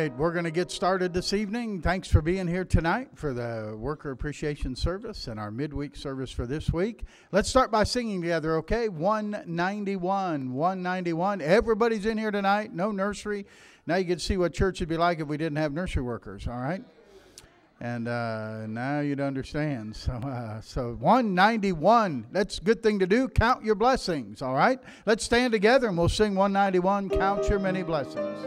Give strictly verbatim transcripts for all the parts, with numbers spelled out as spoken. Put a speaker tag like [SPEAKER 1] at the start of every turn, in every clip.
[SPEAKER 1] right, we're going to get started this evening. Thanks for being here tonight for the Worker Appreciation Service and our midweek service for this week. Let's start by singing together, okay? one ninety-one, one ninety-one. Everybody's in here tonight, no nursery. Now you get to see what church would be like if we didn't have nursery workers, all right? And uh, now you'd understand. So, uh, so one ninety-one, that's a good thing to do. Count your blessings, all right? Let's stand together and we'll sing one ninety-one, Count Your Many Blessings.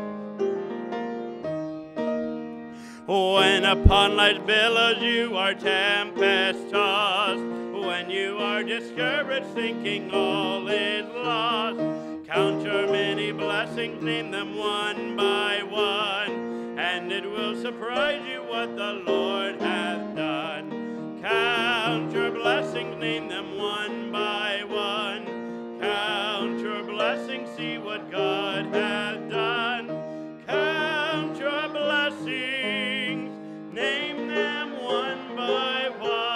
[SPEAKER 2] When upon life's billows you are tempest-tossed, when you are discouraged thinking all is lost, count your many blessings, name them one by one, and it will surprise you what the Lord hath done. Count your blessings, name them one by one, count your blessings, see what God hath done. Count your blessings, name them one by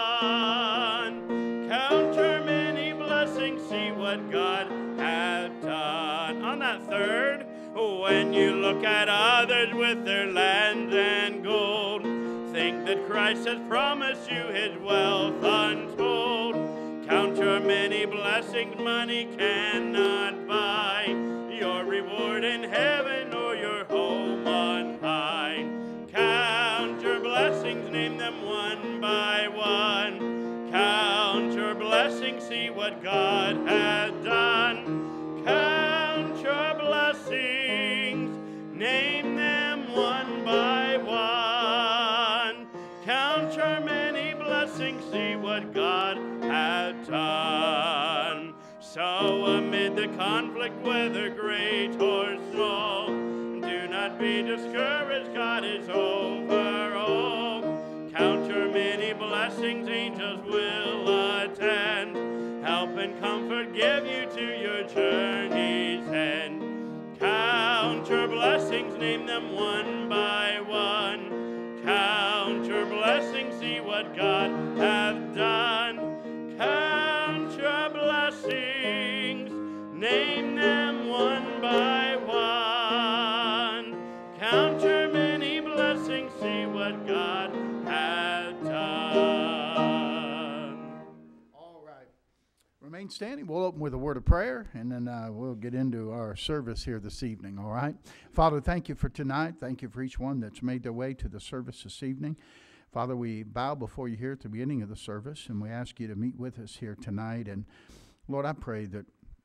[SPEAKER 2] one. Count your many blessings, see what God hath done. On that third, when you look at others with their lands and gold, think that Christ has promised you his wealth untold. Count your many blessings, money cannot buy your reward in heaven or your home on high. Count your blessings, name them one by one. Count your blessings, see what God hath done. Count your blessings, name them one by one. Count your many blessings, see what God hath done. So amid the conflict, whether great or small, do not be discouraged, God is over all. Count your many blessings, angels will attend, help and comfort give you to your journey's end. Count your blessings, name them one by one. Count your blessings, see what God hath done. Count your blessings, name them one by one. Count your many blessings, see what God hath done.
[SPEAKER 1] All right. Remain standing. We'll open with a word of prayer, and then uh, we'll get into our service here this evening, all right? Father, thank you for tonight. Thank you for each one that's made their way to the service this evening. Father, we bow before you here at the beginning of the service, and we ask you to meet with us here tonight. And Lord, I pray that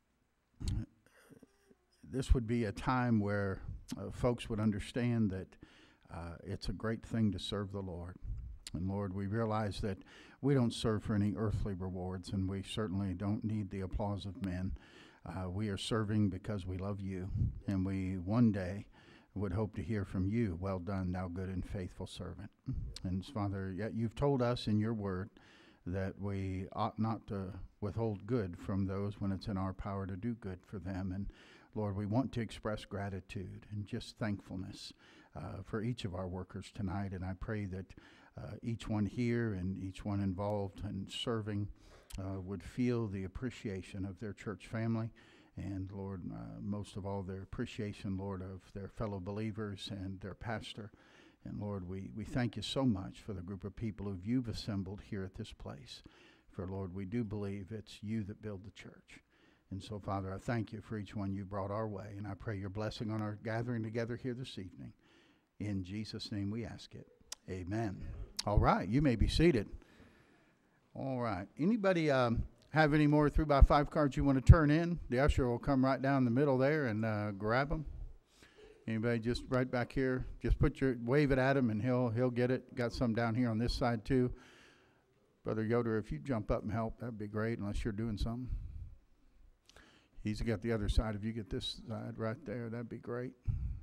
[SPEAKER 1] this would be a time where uh, folks would understand that uh, it's a great thing to serve the Lord. And Lord, we realize that we don't serve for any earthly rewards, and we certainly don't need the applause of men. Uh, we are serving because we love you, and we one day would hope to hear from you, well done, thou good and faithful servant. And Father, yet you've told us in your word that we ought not to withhold good from those when it's in our power to do good for them. And Lord, we want to express gratitude and just thankfulness uh, for each of our workers tonight. And I pray that uh, each one here and each one involved in serving uh, would feel the appreciation of their church family. And Lord, uh, most of all, their appreciation, Lord, of their fellow believers and their pastor. And Lord, we, we thank you so much for the group of people who you've assembled here at this place. For Lord, we do believe it's you that build the church. And so, Father, I thank you for each one you brought our way. And I pray your blessing on our gathering together here this evening. In Jesus' name we ask it. Amen. All right, you may be seated. All right. Anybody um, have any more three by five cards you want to turn in? The usher will come right down the middle there and uh, grab them. Anybody just right back here? Just put your wave it at him and he'll he'll get it. Got some down here on this side too. Brother Yoder, if you jump up and help, that'd be great. Unless you're doing something. He's got the other side. If you get this side right there, that'd be great.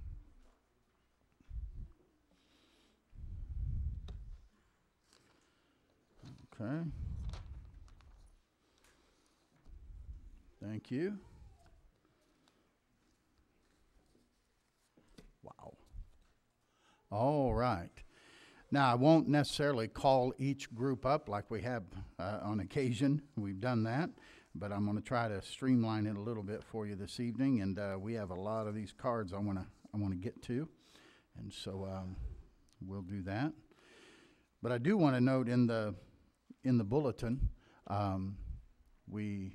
[SPEAKER 1] Okay. Thank you. Wow. All right. Now, I won't necessarily call each group up like we have uh, on occasion. We've done that. But I'm going to try to streamline it a little bit for you this evening. And uh, we have a lot of these cards I want to I want to get to. And so um, we'll do that. But I do want to note in the in the bulletin, um, we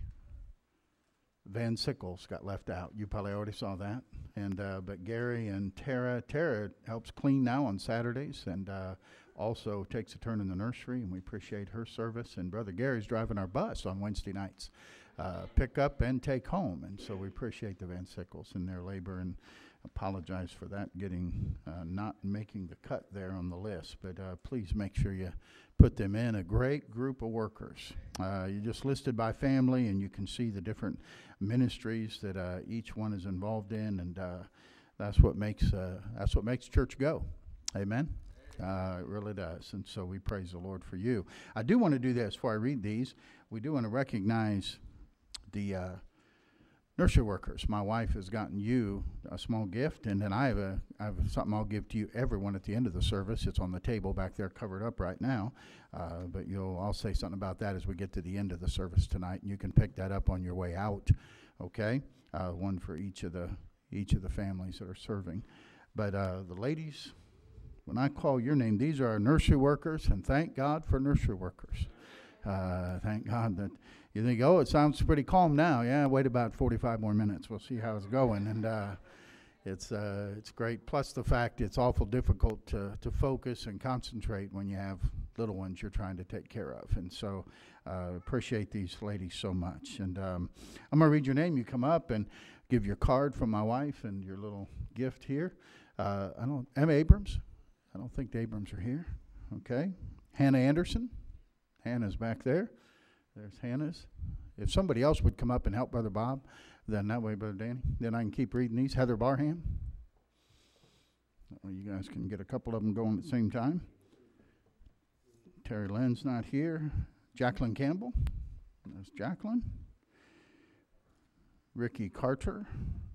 [SPEAKER 1] Van Sickles got left out. You probably already saw that. And uh, but Gary and Tara, Tara helps clean now on Saturdays, and uh, also takes a turn in the nursery, and we appreciate her service. And Brother Gary's driving our bus on Wednesday nights, uh, pick up and take home. And so we appreciate the Van Sickles and their labor, and apologize for that getting uh, not making the cut there on the list. But uh, please make sure you put them in. A great group of workers. Uh, you just listed by family, and you can see the different ministries that uh, each one is involved in, and uh, that's what makes uh, that's what makes church go. Amen. Uh, it really does. And so we praise the Lord for you. I do want to do this before I read these. We do want to recognize the uh, nursery workers. My wife has gotten you a small gift, and then I have a I have something I'll give to you, everyone, at the end of the service. It's on the table back there, covered up right now. Uh, but you'll I'll say something about that as we get to the end of the service tonight, and you can pick that up on your way out. Okay, uh, one for each of the each of the families that are serving. But uh, the ladies, when I call your name, these are our nursery workers, and thank God for nursery workers. Uh, thank God that you think, oh, it sounds pretty calm now. Yeah, wait about forty-five more minutes. We'll see how it's going. And uh, it's uh, it's great. Plus the fact it's awful difficult to, to focus and concentrate when you have little ones you're trying to take care of. And so uh, appreciate these ladies so much. And um, I'm going to read your name. You come up and give your card from my wife and your little gift here. Uh, I don't, Emma Abrams. I don't think the Abrams are here. Okay. Hannah Anderson. Hannah's back there. There's Hannah's. If somebody else would come up and help Brother Bob, then that way, Brother Danny, then I can keep reading these. Heather Barham. Well, you guys can get a couple of them going at the same time. Terry Lynn's not here. Jacqueline Campbell. There's Jacqueline. Ricky Carter.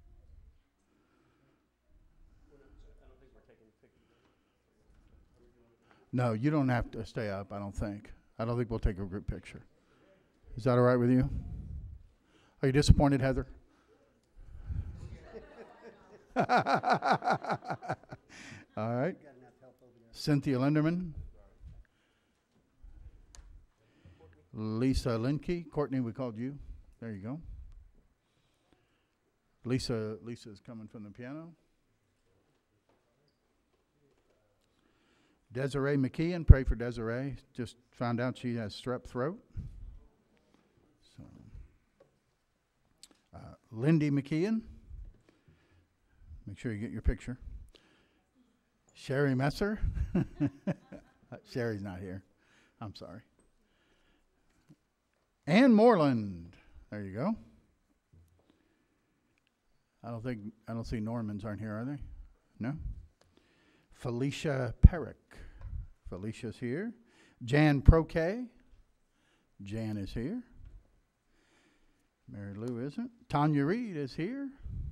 [SPEAKER 1] No, you don't have to stay up, I don't think. I don't think we'll take a group picture. Is that all right with you? Are you disappointed, Heather? All right. Cynthia Linderman. Lisa Linke. Courtney, we called you. There you go. Lisa, Lisa's coming from the piano. Desiree McKeon, pray for Desiree. Just found out she has strep throat. So, uh, Lindy McKeon, make sure you get your picture. Sherry Messer, Sherry's not here. I'm sorry. Ann Moreland, there you go. I don't think I don't see Normans aren't here, are they? No. Felicia Perrick. Felicia's here. Jan Proke. Jan is here. Mary Lou isn't. Tanya Reed is here.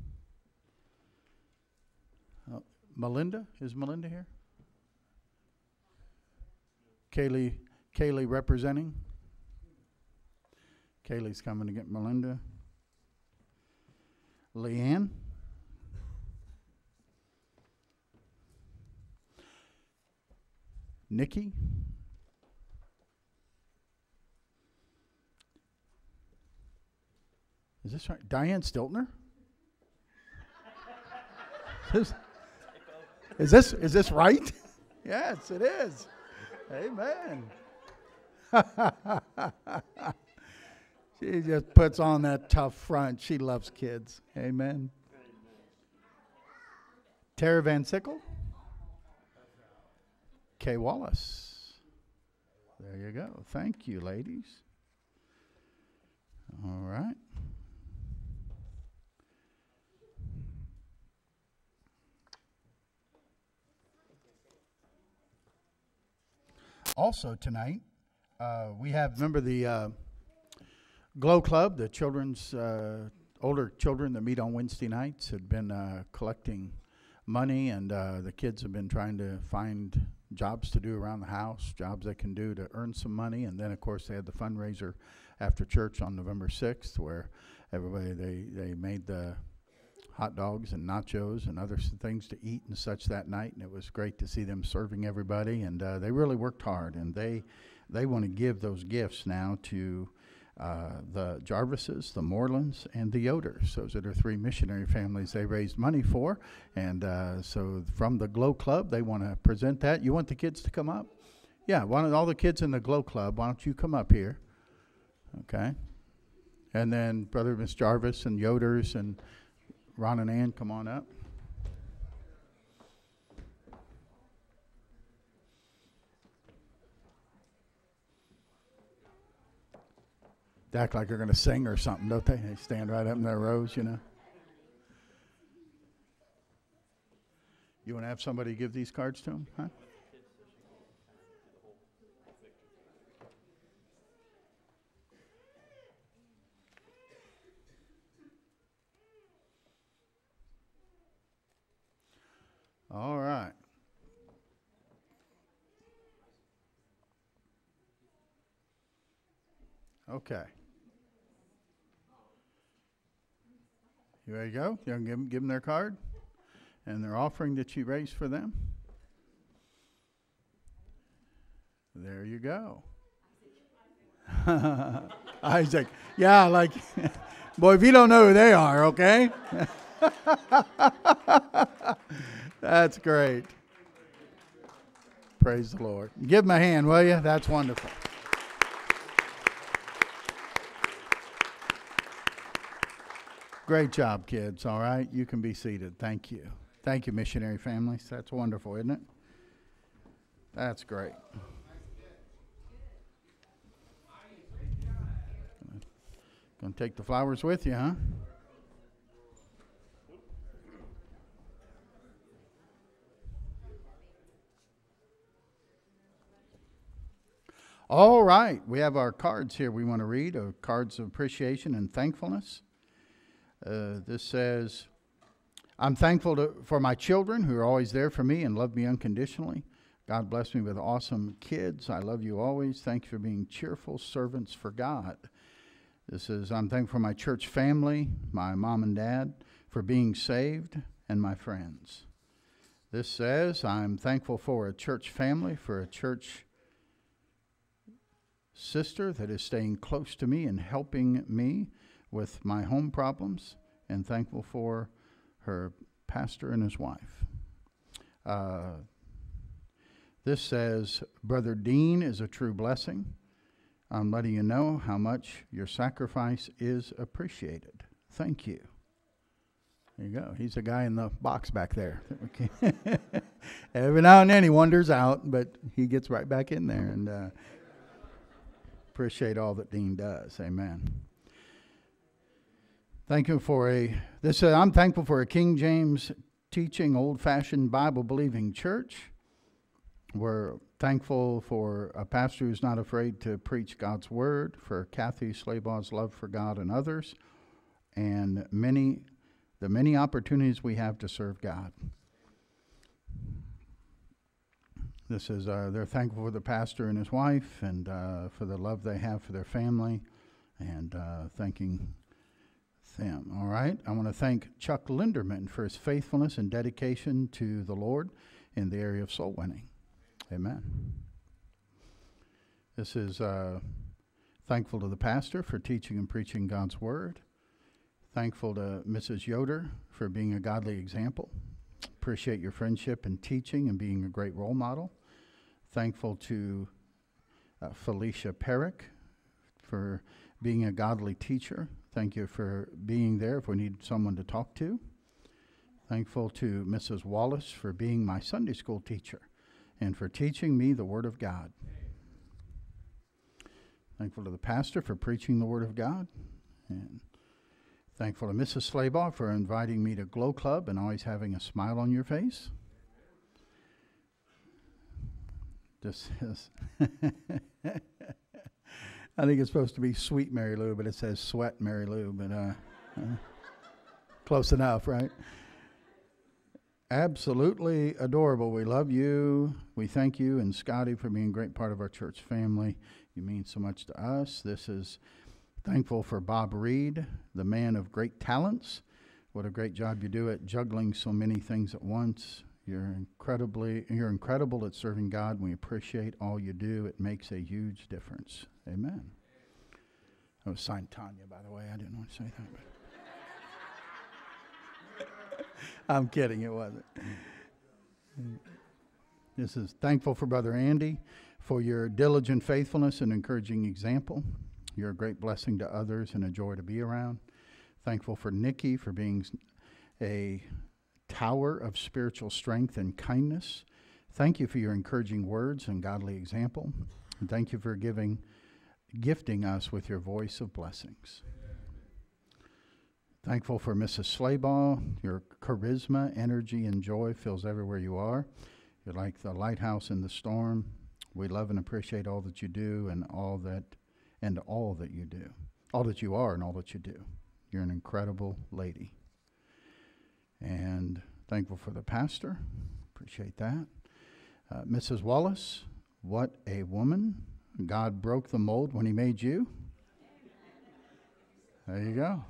[SPEAKER 1] Uh, Melinda. Is Melinda here? Kaylee, Kaylee representing. Kaylee's coming to get Melinda. Leanne. Nikki. Is this right? Diane Stiltner? is, is this is this right? Yes, it is. Amen. She just puts on that tough front. She loves kids. Amen. Tara Van Sickle. Kay Wallace. There you go. Thank you, ladies. All right. Also tonight, uh, we have, remember the uh, Glow Club, the children's, uh, older children that meet on Wednesday nights had been uh, collecting money, and uh, the kids have been trying to find jobs to do around the house, jobs they can do to earn some money. And then, of course, they had the fundraiser after church on November sixth, where everybody, they, they made the hot dogs and nachos and other s- things to eat and such that night, and it was great to see them serving everybody. And uh, they really worked hard, and they they want to give those gifts now to uh, the Jarvises, the Morelands, and the Yoders. Those are the three missionary families they raised money for. And uh, so from the Glow Club, they want to present that. You want the kids to come up? Yeah, why don't all the kids in the Glow Club, why don't you come up here? Okay. And then Brother Miss Jarvis and Yoders and Ron and Ann, come on up. They act like they're going to sing or something, don't they? They stand right up in their rows, you know. You want to have somebody give these cards to them, huh? All right. Okay. You ready to go? You want to give them, give them their card and their offering that you raised for them? There you go. Isaac. Yeah, like, boy, if you don't know who they are, okay? That's great. Praise the Lord. Give them a hand, will you? That's wonderful. Great job, kids. All right. You can be seated. Thank you. Thank you, missionary families. That's wonderful, isn't it? That's great. Gonna take the flowers with you, huh? All right. We have our cards here we want to read, uh, cards of appreciation and thankfulness. Uh, this says, I'm thankful to, for my children who are always there for me and love me unconditionally. God bless me with awesome kids. I love you always. Thank you for being cheerful servants for God. This is, I'm thankful for my church family, my mom and dad, for being saved, and my friends. This says, I'm thankful for a church family, for a church sister that is staying close to me and helping me with my home problems, and thankful for her pastor and his wife. Uh, this says, Brother Dean is a true blessing. I'm letting you know how much your sacrifice is appreciated. Thank you. There you go. He's the guy in the box back there. Okay. Every now and then he wanders out, but he gets right back in there, and uh, appreciate all that Dean does. Amen. Thank you for a, this uh, I'm thankful for a King James teaching, old-fashioned Bible-believing church. We're thankful for a pastor who's not afraid to preach God's word, for Kathy Slabaugh's love for God and others, and many, the many opportunities we have to serve God. This is, uh, they're thankful for the pastor and his wife, and uh, for the love they have for their family, and uh, thanking them. All right. I want to thank Chuck Linderman for his faithfulness and dedication to the Lord in the area of soul winning. Amen. This is uh, thankful to the pastor for teaching and preaching God's word. Thankful to Missus Yoder for being a godly example. Appreciate your friendship and teaching and being a great role model. Thankful to uh, Felicia Perrick for being a godly teacher. Thank you for being there if we need someone to talk to. Thankful to Missus Wallace for being my Sunday school teacher and for teaching me the Word of God. Thankful to the pastor for preaching the Word of God. And thankful to Missus Slabaugh for inviting me to Glow Club and always having a smile on your face. This is I think it's supposed to be Sweet Mary Lou, but it says Sweat Mary Lou, but uh, uh, close enough, right? Absolutely adorable. We love you. We thank you and Scotty for being a great part of our church family. You mean so much to us. This is thankful for Bob Reed, the man of great talents, What a great job you do at juggling so many things at once. You're incredibly, you're incredible at serving God. We appreciate all you do. It makes a huge difference. Amen. That was signed Tanya, by the way. I didn't want to say that. But I'm kidding. It wasn't. This is thankful for Brother Andy for your diligent faithfulness and encouraging example. You're a great blessing to others and a joy to be around. Thankful for Nikki for being a tower of spiritual strength and kindness. Thank you for your encouraging words and godly example. And thank you for giving, gifting us with your voice of blessings. Thankful for Missus Slabaugh. Your charisma, energy, and joy fills everywhere you are. You're like the lighthouse in the storm. We love and appreciate all that you do and all that and all that you do. All that you are and all that you do. You're an incredible lady. And thankful for the pastor. Appreciate that. Uh, Missus Wallace, what a woman. God broke the mold when he made you. There you go.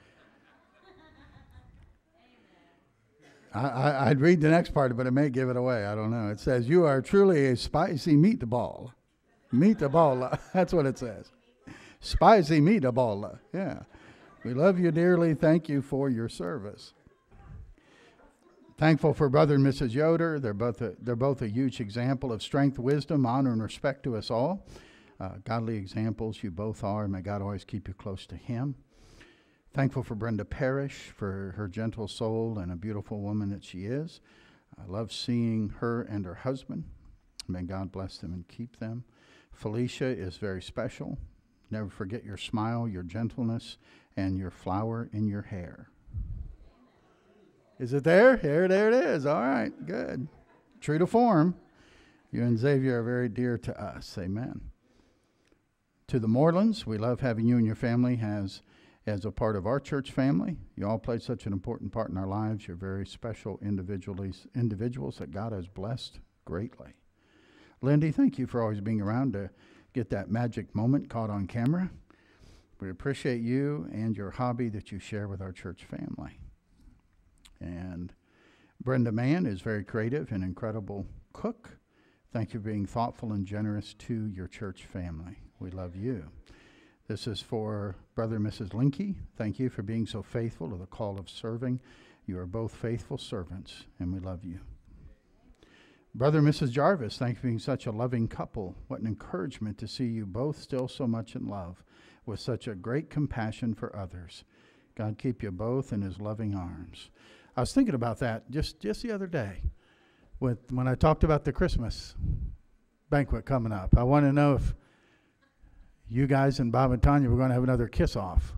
[SPEAKER 1] I, I, I'd read the next part, but it may give it away. I don't know. It says, you are truly a spicy meatball. Meatball. That's what it says. Spicy meatball. Yeah. We love you dearly. Thank you for your service. Thankful for Brother and Missus Yoder. They're both a, they're both a huge example of strength, wisdom, honor, and respect to us all. Uh, godly examples you both are. May God always keep you close to him. Thankful for Brenda Parrish, for her gentle soul and a beautiful woman that she is. I love seeing her and her husband. May God bless them and keep them. Felicia is very special. Never forget your smile, your gentleness, and your flower in your hair. Is it there? There, there it is. All right, good. True to form. You and Xavier are very dear to us. Amen. To the Morelands, we love having you and your family as, as a part of our church family. You all played such an important part in our lives. You're very special individuals, individuals that God has blessed greatly. Lindy, thank you for always being around to get that magic moment caught on camera. We appreciate you and your hobby that you share with our church family. And Brenda Mann is very creative and incredible cook. Thank you for being thoughtful and generous to your church family. We love you. This is for Brother and Missus Linky. Thank you for being so faithful to the call of serving. You are both faithful servants, and we love you. Brother and Missus Jarvis, thank you for being such a loving couple. What an encouragement to see you both still so much in love, with such a great compassion for others. God keep you both in his loving arms. I was thinking about that just, just the other day with, when I talked about the Christmas banquet coming up. I want to know if you guys and Bob and Tanya were going to have another kiss-off.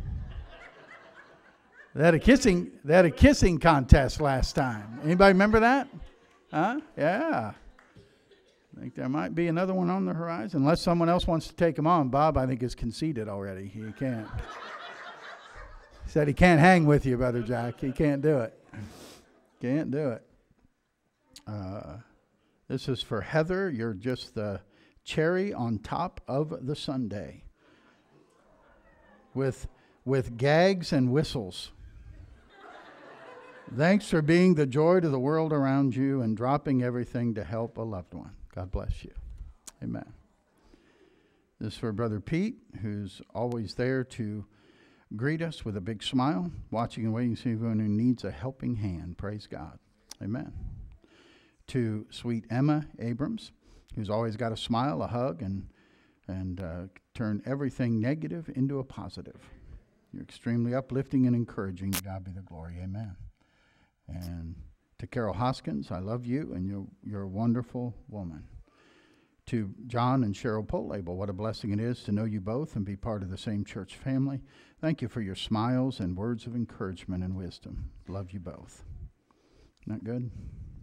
[SPEAKER 1] They had a kissing, they had a kissing contest last time. Anybody remember that? Huh? Yeah. I think there might be another one on the horizon, unless someone else wants to take him on. Bob, I think, is conceded already. He can't. He said he can't hang with you, Brother Jack. He can't do it. Can't do it. Uh, this is for Heather. You're just the cherry on top of the sundae. With, with gags and whistles. Thanks for being the joy to the world around you and dropping everything to help a loved one. God bless you. Amen. This is for Brother Pete, who's always there to greet us with a big smile, watching and waiting to see anyone who needs a helping hand. Praise God. Amen. To sweet Emma Abrams, who's always got a smile, a hug, and, and uh, turn everything negative into a positive. You're extremely uplifting and encouraging. To God be the glory. Amen. And to Carol Hoskins, I love you, and you're, you're a wonderful woman. To John and Cheryl Polabel, what a blessing it is to know you both and be part of the same church family. Thank you for your smiles and words of encouragement and wisdom. Love you both. Isn't that good?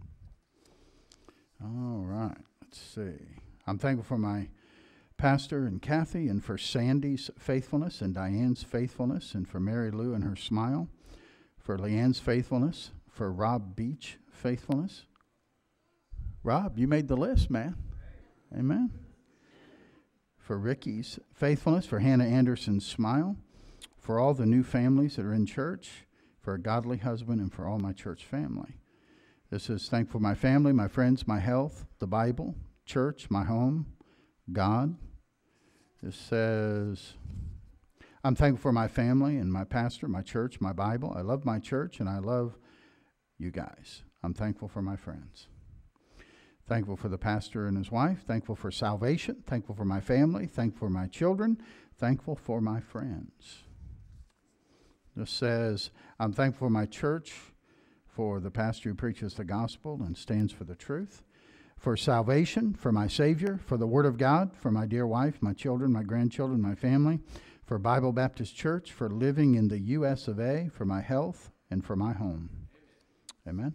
[SPEAKER 1] All right, let's see. I'm thankful for my pastor and Kathy, and for Sandy's faithfulness and Diane's faithfulness, and for Mary Lou and her smile, for Leanne's faithfulness, for Rob Beach faithfulness. Rob, you made the list, man. Amen. For Ricky's faithfulness, for Hannah Anderson's smile, for all the new families that are in church, for for a godly husband, and for all my church family. This is thankful for my family, my friends, my health, the Bible, church, my home, God. This says, I'm thankful for my family and my pastor, my church, my Bible. I love my church, and I love you guys. I'm thankful for my friends. Thankful for the pastor and his wife. Thankful for salvation. Thankful for my family. Thankful for my children. Thankful for my friends. This says, I'm thankful for my church, for the pastor who preaches the gospel and stands for the truth, for salvation, for my Savior, for the Word of God, for my dear wife, my children, my grandchildren, my family, for Bible Baptist Church, for living in the U S of A, for my health, and for my home. Amen.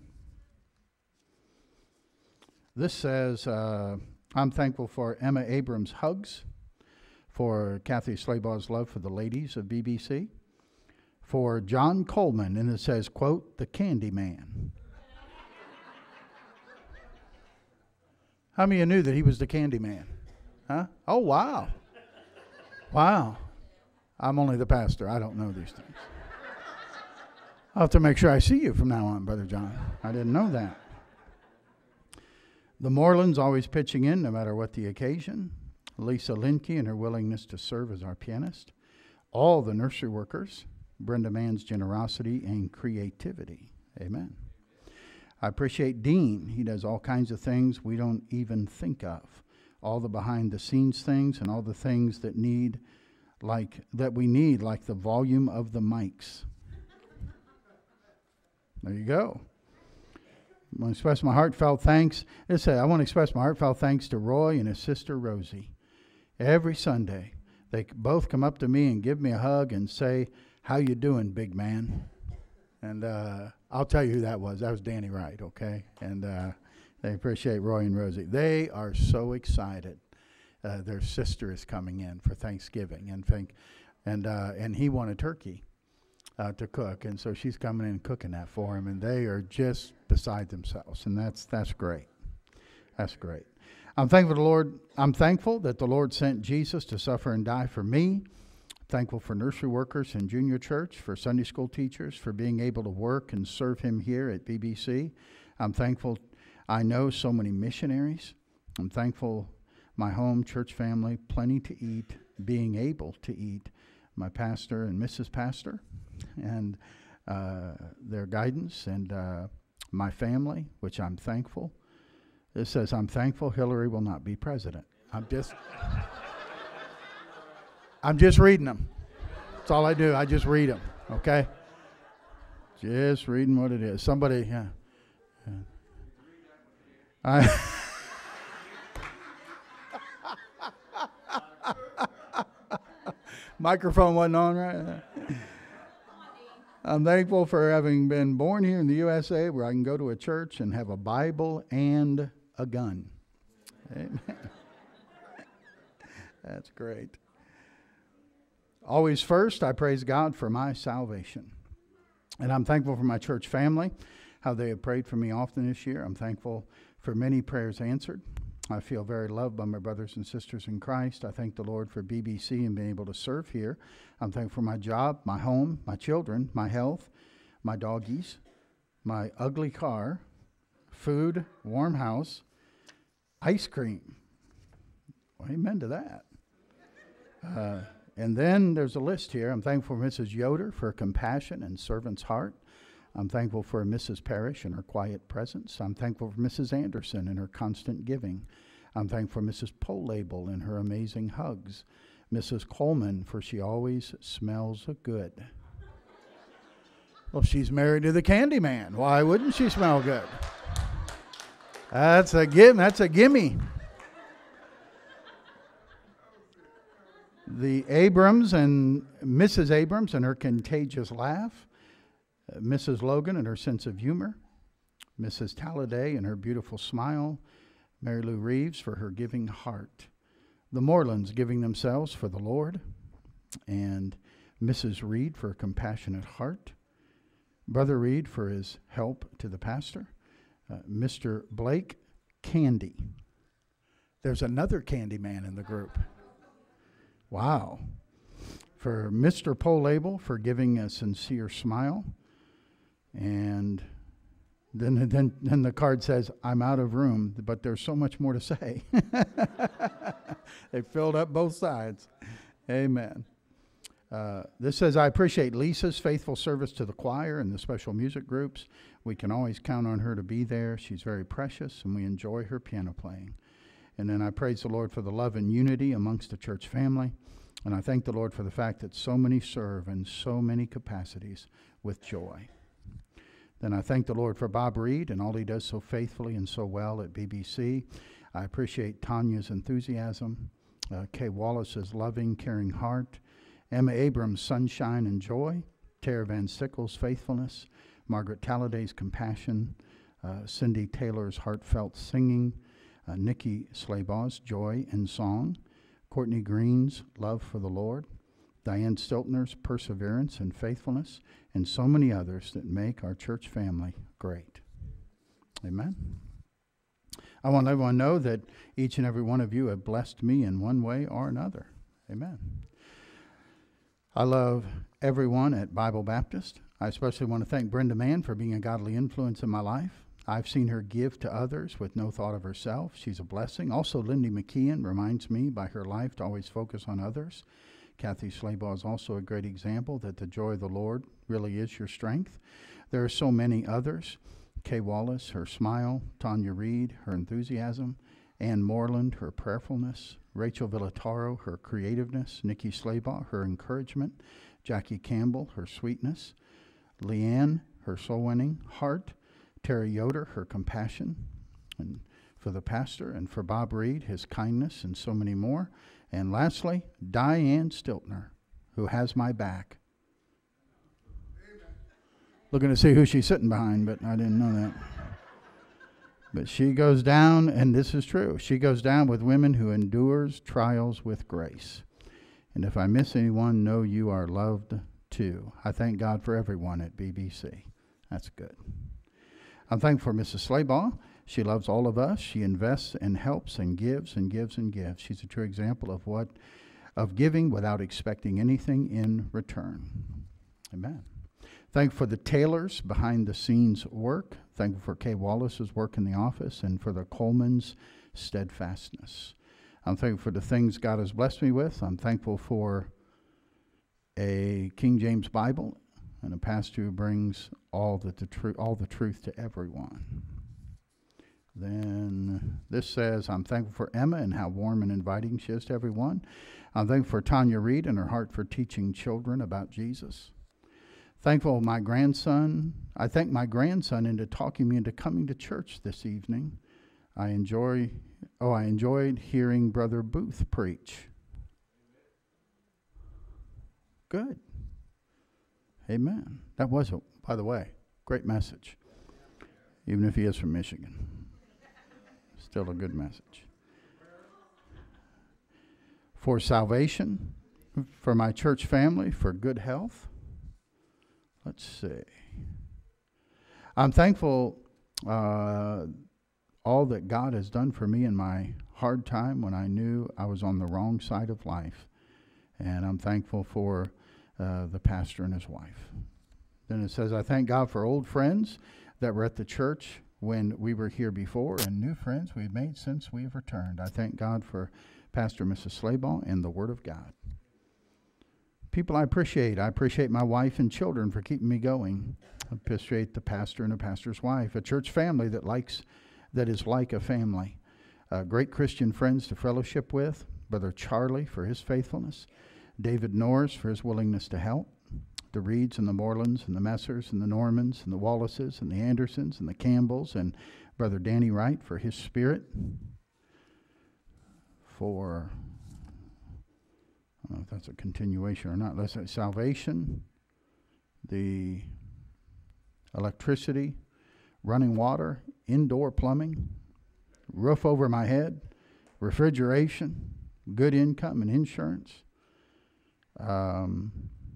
[SPEAKER 1] This says, uh, I'm thankful for Emma Abrams' hugs, for Kathy Slabaugh's love for the ladies of B B C, for John Coleman, and it says, quote, the Candy Man. How many of you knew that he was the Candy Man? Huh? Oh, wow. Wow. I'm only the pastor. I don't know these things. I'll have to make sure I see you from now on, Brother John. I didn't know that. The Morelands always pitching in no matter what the occasion. Lisa Linke and her willingness to serve as our pianist. All the nursery workers. Brenda Mann's generosity and creativity. Amen. I appreciate Dean. He does all kinds of things we don't even think of. All the behind the scenes things and all the things that need like that we need, like the volume of the mics. There you go. I want to express my heartfelt thanks. Listen, I want to express my heartfelt thanks to Roy and his sister Rosie. Every Sunday, they both come up to me and give me a hug and say, how you doing, big man? And uh, I'll tell you who that was. That was Danny Wright, okay? And uh, they appreciate Roy and Rosie. They are so excited. Uh, their sister is coming in for Thanksgiving, and think, and uh, and he wanted turkey uh, to cook, and so she's coming in and cooking that for him, and they are just beside themselves, and that's that's great. That's great. I'm thankful to the Lord. I'm thankful that the Lord sent Jesus to suffer and die for me. Thankful for nursery workers in junior church, for Sunday school teachers, for being able to work and serve him here at B B C. I'm thankful I know so many missionaries. I'm thankful my home, church family, plenty to eat, being able to eat, my pastor and Missus Pastor, and uh, their guidance, and uh, my family, which I'm thankful. It says, I'm thankful Hillary will not be president. I'm just... I'm just reading them. That's all I do. I just read them, okay? Just reading what it is. Somebody, yeah. yeah. I Microphone wasn't on, right? I'm thankful for having been born here in the U S A, where I can go to a church and have a Bible and a gun. Amen. That's great. Always first, I praise God for my salvation. And I'm thankful for my church family, how they have prayed for me often this year. I'm thankful for many prayers answered. I feel very loved by my brothers and sisters in Christ. I thank the Lord for B B C and being able to serve here. I'm thankful for my job, my home, my children, my health, my doggies, my ugly car, food, warm house, ice cream. Well, amen to that. Uh, And then there's a list here. I'm thankful for Missus Yoder for her compassion and servant's heart. I'm thankful for Missus Parrish and her quiet presence. I'm thankful for Missus Anderson and her constant giving. I'm thankful for Missus Polabel and her amazing hugs. Missus Coleman, for she always smells good. Well, she's married to the Candy Man. Why wouldn't she smell good? That's a give. That's a gimme. The Abrams and Missus Abrams and her contagious laugh. Uh, Missus Logan and her sense of humor. Missus Talladay and her beautiful smile. Mary Lou Reeves for her giving heart. The Morelands giving themselves for the Lord. And Missus Reed for her compassionate heart. Brother Reed for his help to the pastor. Uh, Mister Blake, Candy. There's another Candy Man in the group. Wow. For Mister Polabel for giving a sincere smile. And then, then, then the card says, I'm out of room, but there's so much more to say. They filled up both sides. Amen. Uh, this says, I appreciate Lisa's faithful service to the choir and the special music groups. We can always count on her to be there. She's very precious, and we enjoy her piano playing. And then I praise the Lord for the love and unity amongst the church family. And I thank the Lord for the fact that so many serve in so many capacities with joy. Then I thank the Lord for Bob Reed and all he does so faithfully and so well at B B C. I appreciate Tanya's enthusiasm, uh, Kay Wallace's loving, caring heart, Emma Abrams' sunshine and joy, Tara Van Sickle's faithfulness, Margaret Talladay's compassion, uh, Cindy Taylor's heartfelt singing, uh, Nikki Slabaugh's joy and song, Courtney Green's love for the Lord, Diane Stiltner's perseverance and faithfulness, and so many others that make our church family great. Amen. I want everyone to know that each and every one of you have blessed me in one way or another. Amen. I love everyone at Bible Baptist. I especially want to thank Brenda Mann for being a godly influence in my life. I've seen her give to others with no thought of herself. She's a blessing. Also, Lindy McKeon reminds me by her life to always focus on others. Kathy Slabaugh is also a great example that the joy of the Lord really is your strength. There are so many others. Kay Wallace, her smile. Tanya Reed, her enthusiasm. Ann Moreland, her prayerfulness. Rachel Villataro, her creativeness. Nikki Slabaugh, her encouragement. Jackie Campbell, her sweetness. Leanne, her soul-winning heart. Terry Yoder, her compassion. And for the pastor, and for Bob Reed, his kindness, and so many more. And lastly, Diane Stiltner, who has my back. Looking to see who she's sitting behind, but I didn't know that. But she goes down, and this is true, she goes down with women who endures trials with grace. And if I miss anyone, know you are loved too. I thank God for everyone at B B C. That's good. I'm thankful for Missus Slabaugh. She loves all of us. She invests and helps and gives and gives and gives. She's a true example of what, of giving without expecting anything in return. Amen. Thankful for the Taylors behind the scenes work. Thankful for Kay Wallace's work in the office and for the Coleman's steadfastness. I'm thankful for the things God has blessed me with. I'm thankful for a King James Bible and a pastor who brings all the, the tru- all the truth to everyone. Then this says, I'm thankful for Emma and how warm and inviting she is to everyone. I'm thankful for Tanya Reed and her heart for teaching children about Jesus. Thankful my grandson. I thank my grandson into talking me into coming to church this evening. I enjoy, oh, I enjoyed hearing Brother Booth preach. Good. Amen. That was, a, by the way, great message. Even if he is from Michigan. Still a good message. For salvation, for my church family, for good health. Let's see. I'm thankful uh, all that God has done for me in my hard time when I knew I was on the wrong side of life. And I'm thankful for uh, the pastor and his wife. Then it says, I thank God for old friends that were at the church when we were here before, and new friends we've made since we have returned. I thank God for Pastor and Missus Slabaugh and the Word of God. People I appreciate. I appreciate my wife and children for keeping me going. I appreciate the pastor and the pastor's wife, a church family that likes, that is like a family. Uh, great Christian friends to fellowship with. Brother Charlie for his faithfulness. David Norris for his willingness to help. The Reeds and the Morelands and the Messers and the Normans and the Wallaces and the Andersons and the Campbells, and Brother Danny Wright for his spirit. For, I don't know if that's a continuation or not. Let's say salvation, the electricity, running water, indoor plumbing, roof over my head, refrigeration, good income and insurance. Um,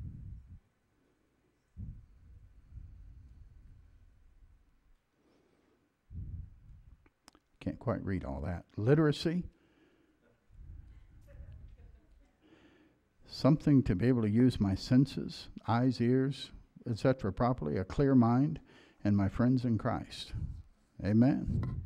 [SPEAKER 1] Can't quite read all that. Literacy. Something to be able to use my senses, eyes, ears, et cetera properly. A clear mind. and my friends in Christ. Amen.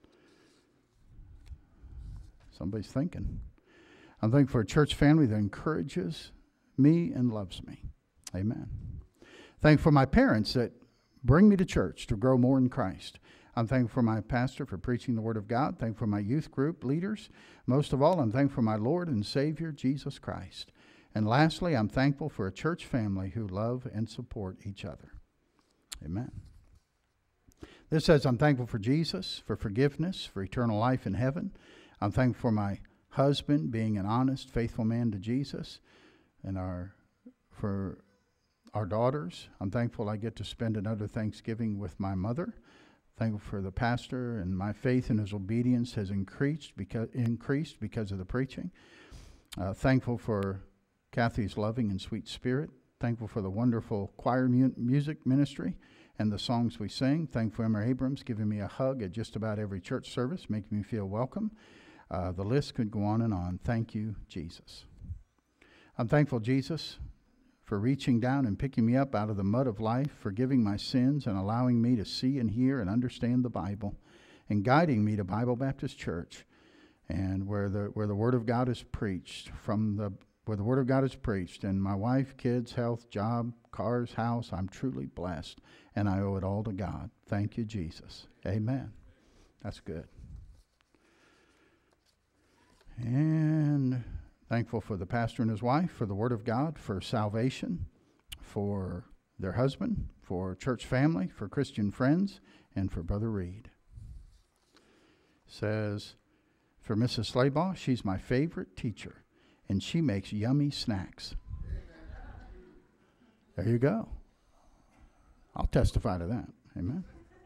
[SPEAKER 1] Somebody's thinking. I'm thankful for a church family that encourages me and loves me. Amen. Thankful for my parents that bring me to church to grow more in Christ. I'm thankful for my pastor for preaching the Word of God. Thankful for my youth group leaders. Most of all, I'm thankful for my Lord and Savior, Jesus Christ. And lastly, I'm thankful for a church family who love and support each other. Amen. This says, I'm thankful for Jesus, for forgiveness, for eternal life in heaven. I'm thankful for my husband being an honest, faithful man to Jesus, and our for our daughters. I'm thankful I get to spend another Thanksgiving with my mother. Thankful for the pastor, and my faith in his obedience has increased because increased because of the preaching. Uh, thankful for Kathy's loving and sweet spirit. Thankful for the wonderful choir mu- music ministry and the songs we sing. Thankful for Emma Abrams giving me a hug at just about every church service, making me feel welcome. Uh, the list could go on and on. Thank you, Jesus. I'm thankful, Jesus, for reaching down and picking me up out of the mud of life, forgiving my sins and allowing me to see and hear and understand the Bible, and guiding me to Bible Baptist Church, and where the where the Word of God is preached, from the where the Word of God is preached, and my wife, kids, health, job, cars, house, I'm truly blessed, and I owe it all to God. Thank you, Jesus. Amen. That's good. And thankful for the pastor and his wife, for the Word of God, for salvation, for their husband, for church family, for Christian friends, and for Brother Reed. Says, for Missus Slabaugh, she's my favorite teacher, and she makes yummy snacks. There you go. I'll testify to that. Amen.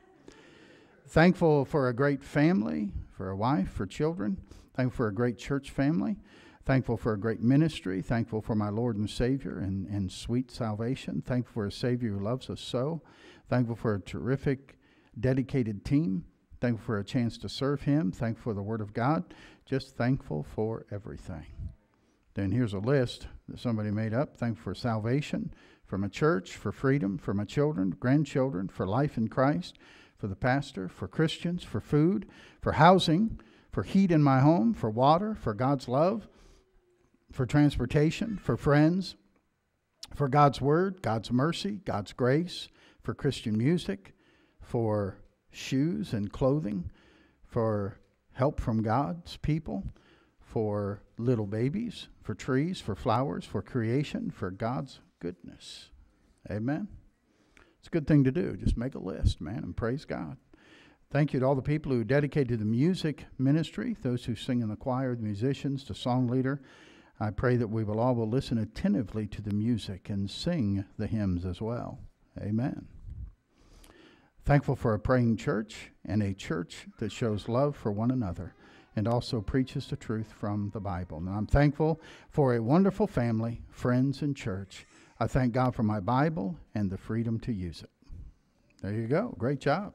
[SPEAKER 1] Thankful for a great family, for a wife, for children. Thankful for a great church family. Thankful for a great ministry. Thankful for my Lord and Savior and, and sweet salvation. Thankful for a Savior who loves us so. Thankful for a terrific, dedicated team. Thankful for a chance to serve Him. Thankful for the Word of God. Just thankful for everything. Then here's a list that somebody made up. Thankful for salvation, for my church, for freedom, for my children, grandchildren, for life in Christ, for the pastor, for Christians, for food, for housing, for heat in my home, for water, for God's love, for transportation, for friends, for God's word, God's mercy, God's grace, for Christian music, for shoes and clothing, for help from God's people, for little babies, for trees, for flowers, for creation, for God's goodness. Amen. It's a good thing to do. Just make a list, man, and praise God. Thank you to all the people who dedicated to the music ministry, those who sing in the choir, the musicians, the song leader. I pray that we will all will listen attentively to the music and sing the hymns as well. Amen. Thankful for a praying church and a church that shows love for one another and also preaches the truth from the Bible. And I'm thankful for a wonderful family, friends, and church. I thank God for my Bible and the freedom to use it. There you go. Great job.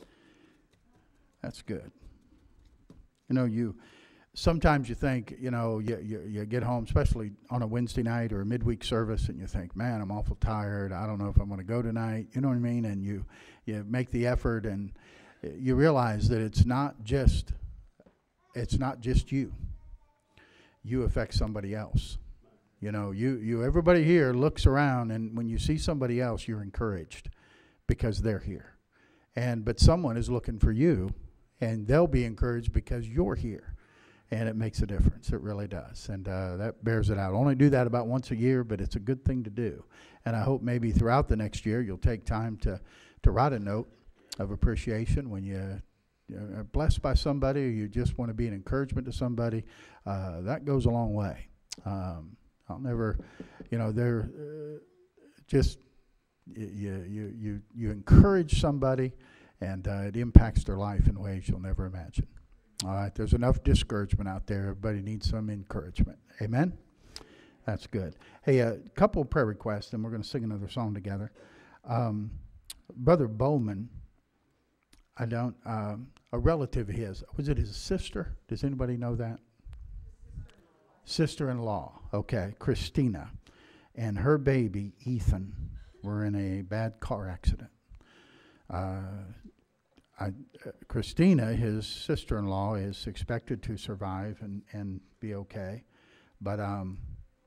[SPEAKER 1] That's good. You know, you sometimes you think, you know, you, you, you get home, especially on a Wednesday night or a midweek service, and you think, man, I'm awful tired. I don't know if I'm going to go tonight. You know what I mean? And you, you make the effort, and you realize that it's not just, it's not just you. You affect somebody else. You know, you, you, everybody here looks around, and when you see somebody else, you're encouraged because they're here. And, but someone is looking for you, and they'll be encouraged because you're here. And it makes a difference. It really does. And uh, that bears it out. I only do that about once a year, but it's a good thing to do. And I hope maybe throughout the next year you'll take time to, to write a note of appreciation when you, you're blessed by somebody or you just want to be an encouragement to somebody. Uh, that goes a long way. Um, I'll never, you know, they're uh, just, you, you, you, you encourage somebody, and uh, it impacts their life in ways you'll never imagine. All right, there's enough discouragement out there. Everybody needs some encouragement. Amen? That's good. Hey, a couple of prayer requests, and we're going to sing another song together. Um, Brother Bowman, I don't, um, a relative of his, was it his sister? Does anybody know that? Sister-in-law, okay, Christina, and her baby, Ethan, were in a bad car accident. Uh, I, uh, Christina, his sister-in-law, is expected to survive and, and be okay. But um,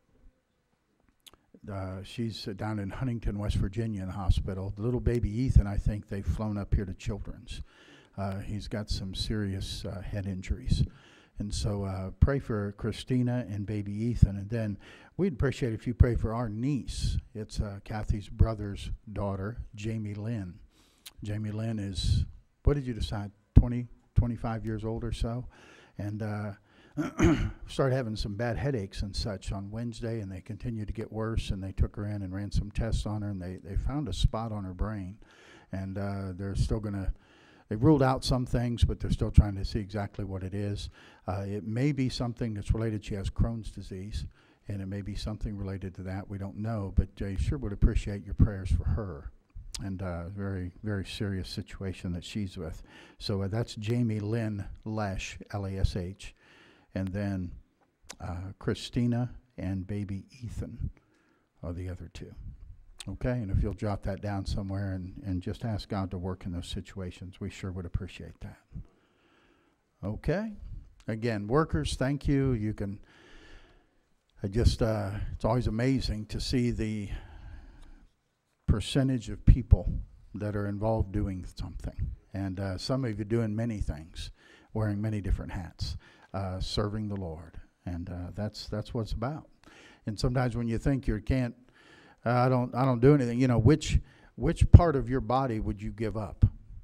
[SPEAKER 1] uh, she's uh, down in Huntington, West Virginia in the hospital. The little baby Ethan, I think they've flown up here to Children's. Uh, he's got some serious uh, head injuries. And so uh, pray for Christina and baby Ethan. And then we'd appreciate if you pray for our niece. It's uh, Kathy's brother's daughter, Jamie Lynn. Jamie Lynn is, what did you decide, twenty, twenty-five years old or so? And uh, started having some bad headaches and such on Wednesday, and they continued to get worse, and they took her in and ran some tests on her, and they, they found a spot on her brain. And uh, they're still going to, they've ruled out some things, but they're still trying to see exactly what it is. Uh, it may be something that's related. She has Crohn's disease, and it may be something related to that. We don't know, but I sure would appreciate your prayers for her. And uh, very, very serious situation that she's with. So uh, that's Jamie Lynn Lesh, L A S H. And then uh, Christina and baby Ethan are the other two. Okay, and if you'll jot that down somewhere and, and just ask God to work in those situations, we sure would appreciate that. Okay, again, workers, thank you. You can, I just, uh, it's always amazing to see the percentage of people that are involved doing something. And uh, some of you doing many things, wearing many different hats, uh, serving the Lord. And uh, that's that's what it's about. And sometimes when you think you can't, uh, I don't I don't do anything, you know, which which part of your body would you give up?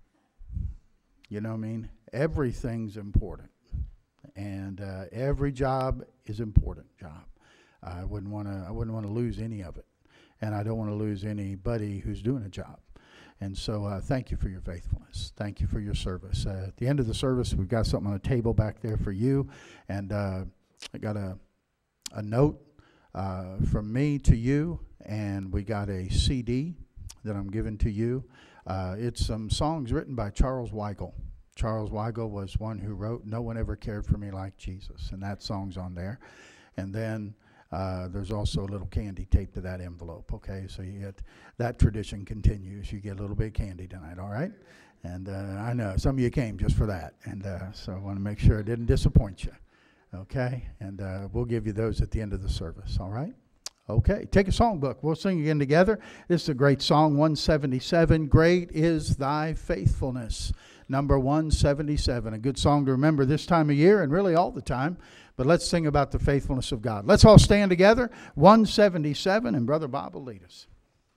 [SPEAKER 1] You know what I mean? Everything's important. And uh, every job is important job. I wouldn't want to I wouldn't want to lose any of it. And I don't want to lose anybody who's doing a job. And so uh, thank you for your faithfulness. Thank you for your service. Uh, at the end of the service, we've got something on the table back there for you. And uh, I got a, a note uh, from me to you, and we got a C D that I'm giving to you. Uh, it's some songs written by Charles Weigel. Charles Weigel was one who wrote "No One Ever Cared for Me Like Jesus," and that song's on there. And then Uh, there's also a little candy taped to that envelope, okay? So you get, that tradition continues. You get a little bit of candy tonight, all right? And uh, I know some of you came just for that, and uh, so I want to make sure it didn't disappoint you, okay? And uh, we'll give you those at the end of the service, all right? Okay, take a songbook. We'll sing again together. This is a great song, one seventy-seven, Great is Thy Faithfulness, number one seventy-seven. A good song to remember this time of year and really all the time. But let's sing about the faithfulness of God. Let's all stand together. one seventy-seven, and Brother Bob will lead us.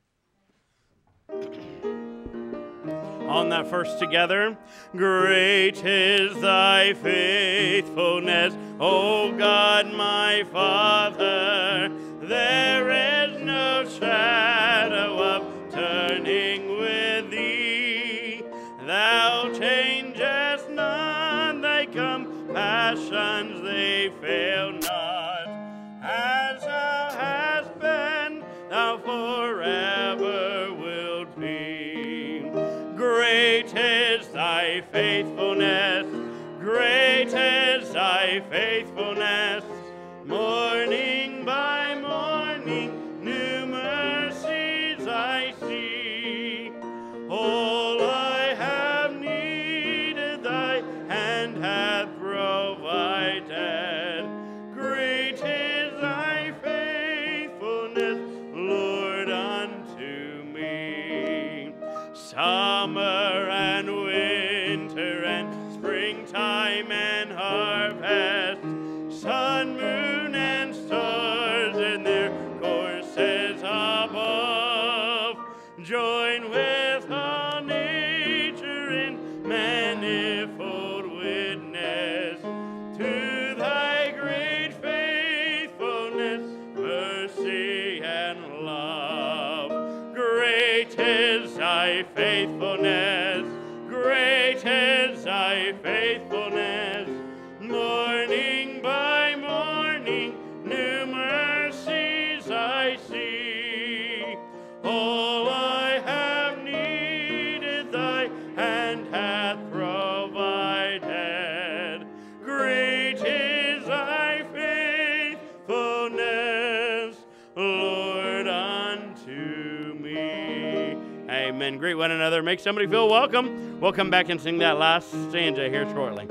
[SPEAKER 2] On that first together. Great is thy faithfulness, O God my Father. There is no shadow of turning with thee. Thou changest not, thy compassions they fail not. As thou hast been, thou forever wilt be. Great is thy faithfulness, great is thy faithfulness. Morning by morning, new mercies I see. All I have needed, thy hand hath provided. Great is thy faithfulness, Lord, unto me. Summer and winter and springtime and harvest, sun, moon, and stars in their courses above, join with all nature in manifold witness to thy great faithfulness, mercy, and love. Great is thy faithfulness, great is thy faithfulness. Morning by morning, new mercies I see. All I have needed, thy hand hath provided. Great is thy faithfulness, Lord, unto me. Amen. Amen. Greet one another. Make somebody feel welcome. We'll come back and sing that last stanza here shortly.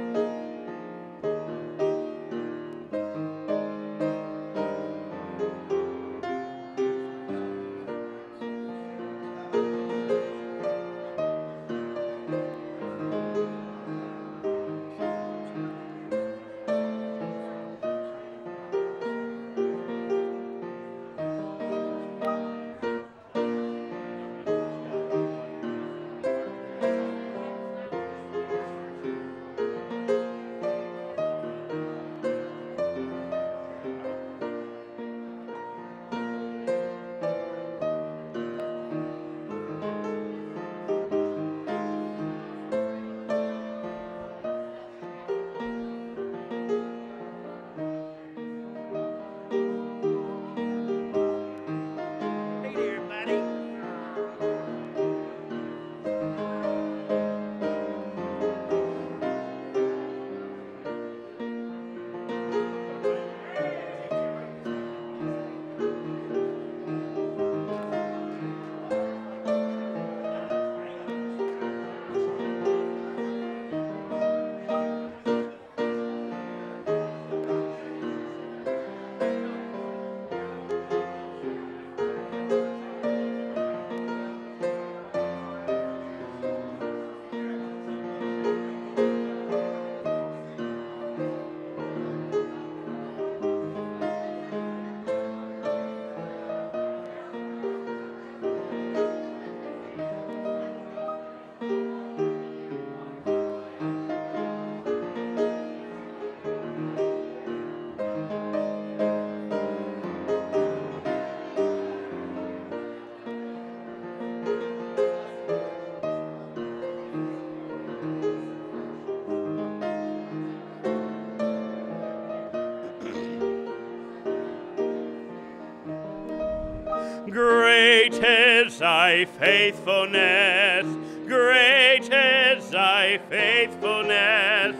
[SPEAKER 2] Great is thy faithfulness, great is thy faithfulness.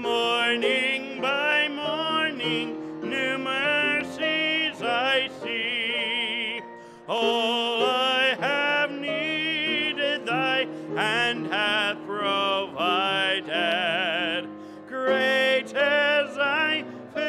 [SPEAKER 2] Morning by morning, new mercies I see. All I have needed, thy hand hath provided. Great is thy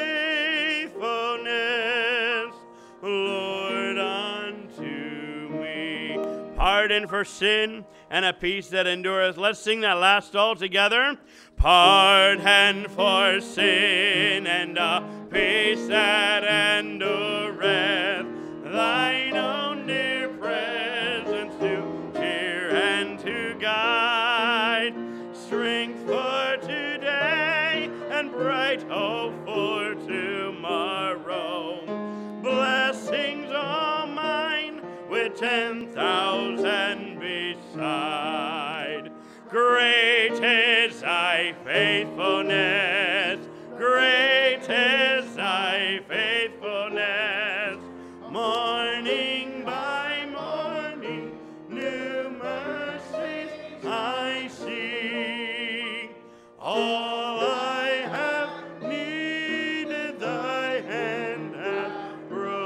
[SPEAKER 2] faithfulness, Lord, unto me. Pardon for sin and a peace that endureth. Let's sing that last all together. Pardon for sin and a peace that endureth. Thine own dear presence to cheer and to guide. Strength for today and bright hope for tomorrow. Blessings all mine with ten thousand beside. Great is thy faithfulness, great is thy faithfulness. Morning by morning, new mercies I see. All I have needed, thy hand hath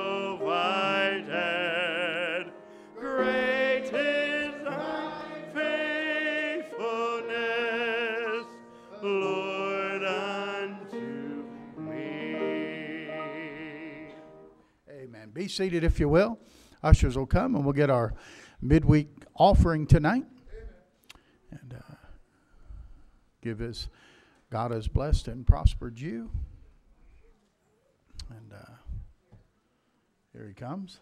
[SPEAKER 2] provided. Great is thy faithfulness, Lord, unto me.
[SPEAKER 1] Amen. Be seated if you will. Ushers will come and we'll get our midweek offering tonight. And uh, give as God has blessed and prospered you. And uh, here he comes.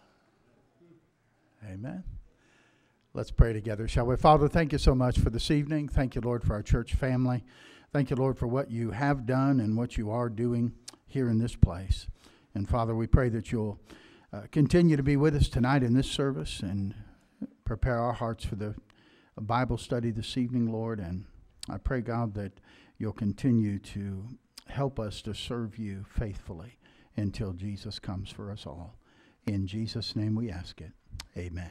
[SPEAKER 1] Amen. Let's pray together, shall we? Father, thank you so much for this evening. Thank you, Lord, for our church family. Thank you, Lord, for what you have done and what you are doing here in this place. And Father, we pray that you'll uh, continue to be with us tonight in this service and prepare our hearts for the Bible study this evening, Lord. And I pray, God, that you'll continue to help us to serve you faithfully until Jesus comes for us all. In Jesus' name we ask it. Amen.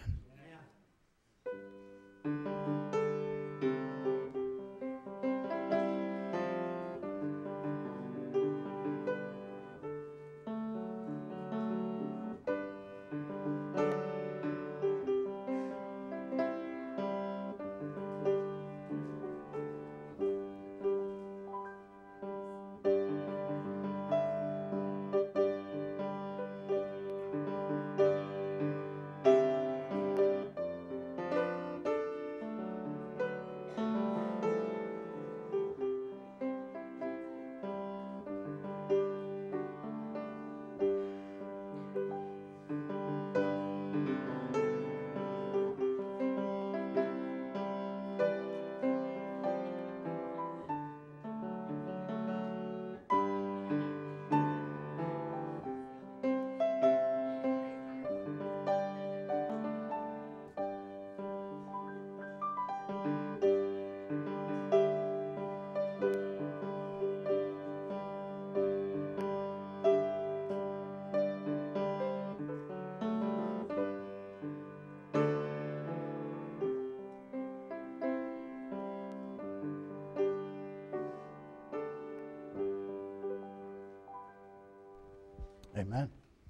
[SPEAKER 1] Amen.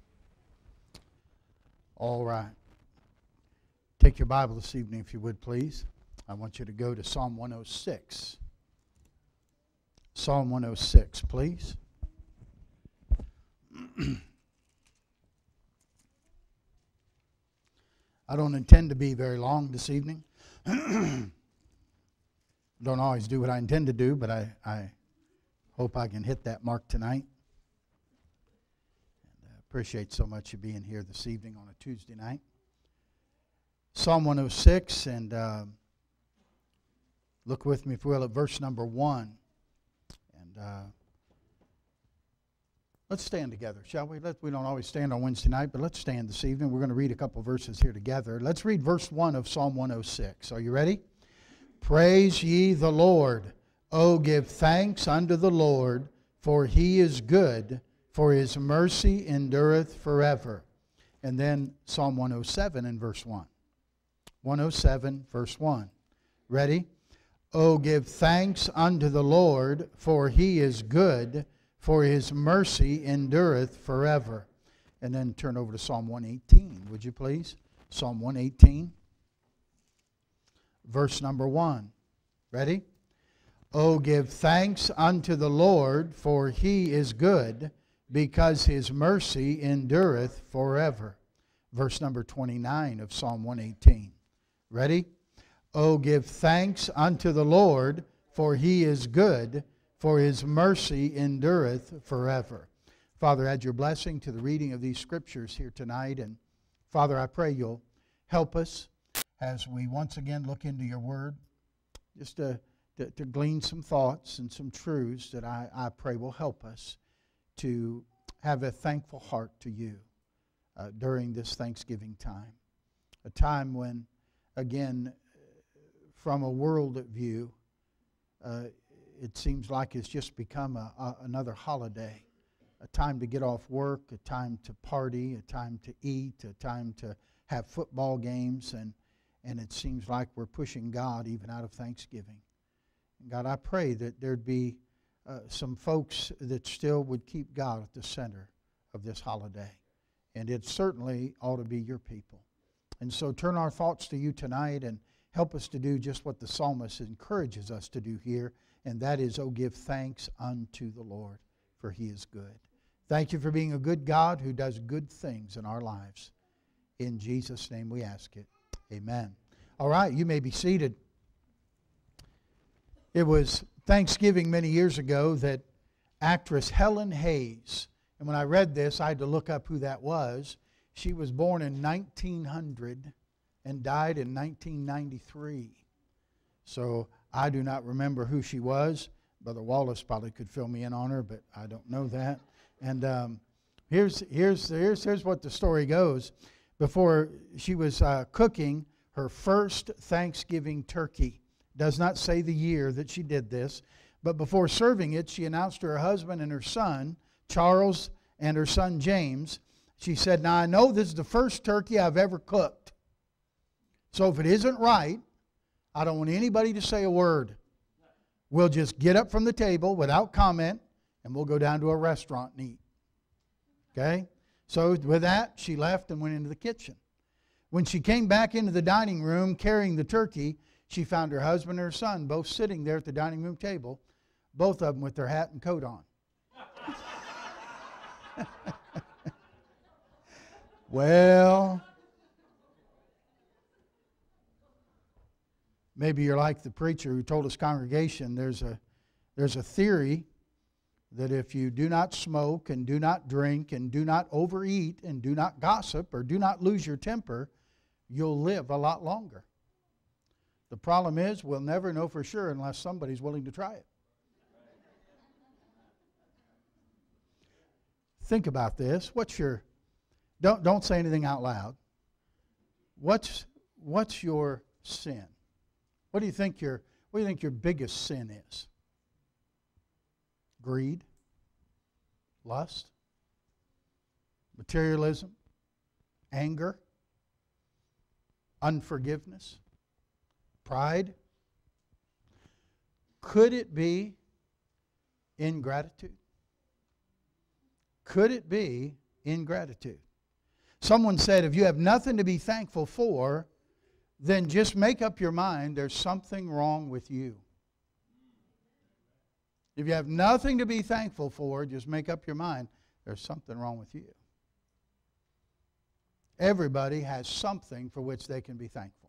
[SPEAKER 1] All right. Take your Bible this evening, if you would, please. I want you to go to Psalm one oh six. Psalm one oh six, please. I don't intend to be very long this evening. Don't always do what I intend to do, but I, I hope I can hit that mark tonight. And I appreciate so much you being here this evening on a Tuesday night. Psalm one oh six, and uh, look with me, if you will, at verse number one. And uh, let's stand together, shall we? Let, we don't always stand on Wednesday night, but let's stand this evening. We're going to read a couple verses here together. Let's read verse one of Psalm one oh six. Are you ready? Praise ye the Lord. O give thanks unto the Lord, for he is good, for his mercy endureth forever. And then Psalm one oh seven in verse one. one oh seven, verse one. Ready? O give thanks unto the Lord, for he is good, for his mercy endureth forever. And then turn over to Psalm one eighteen, would you please? Psalm one eighteen, verse number one. Ready? O give thanks unto the Lord, for he is good, because his mercy endureth forever. Verse number twenty-nine of Psalm one eighteen. Ready? O give thanks unto the Lord, for he is good, for his mercy endureth forever. Father, add your blessing to the reading of these scriptures here tonight. And Father, I pray you'll help us as we once again look into your word, just to, to, to glean some thoughts and some truths that I, I pray will help us to have a thankful heart to you uh, during this Thanksgiving time. A time when, again, from a world view, uh, it seems like it's just become a, a, another holiday, a time to get off work, a time to party, a time to eat, a time to have football games, and, and it seems like we're pushing God even out of Thanksgiving. And God, I pray that there'd be uh, some folks that still would keep God at the center of this holiday, and it certainly ought to be your people. And so turn our thoughts to you tonight and help us to do just what the psalmist encourages us to do here, and that is, oh, give thanks unto the Lord, for he is good. Thank you for being a good God who does good things in our lives. In Jesus' name we ask it. Amen. All right, you may be seated. It was Thanksgiving many years ago that actress Helen Hayes, and when I read this, I had to look up who that was. She was born in nineteen hundred and died in nineteen ninety-three. So I do not remember who she was. Brother Wallace probably could fill me in on her, but I don't know that. And um, here's, here's, here's, here's what the story goes. Before she was uh, cooking her first Thanksgiving turkey, does not say the year that she did this, but before serving it, she announced to her husband and her son, Charles, and her son James, she said, now I know this is the first turkey I've ever cooked. So if it isn't right, I don't want anybody to say a word. We'll just get up from the table without comment, and we'll go down to a restaurant and eat. Okay? So with that, she left and went into the kitchen. When she came back into the dining room carrying the turkey, she found her husband and her son both sitting there at the dining room table, both of them with their hat and coat on. Well, maybe you're like the preacher who told his congregation there's a, there's a theory that if you do not smoke and do not drink and do not overeat and do not gossip or do not lose your temper, you'll live a lot longer. The problem is we'll never know for sure unless somebody's willing to try it. Think about this. What's your... Don't, don't say anything out loud. What's, what's your sin? What do you think your, what do you think your biggest sin is? Greed? Lust? Materialism? Anger? Unforgiveness? Pride? Could it be ingratitude? Could it be ingratitude. Someone said, if you have nothing to be thankful for, then just make up your mind there's something wrong with you. If you have nothing to be thankful for, just make up your mind there's something wrong with you. Everybody has something for which they can be thankful.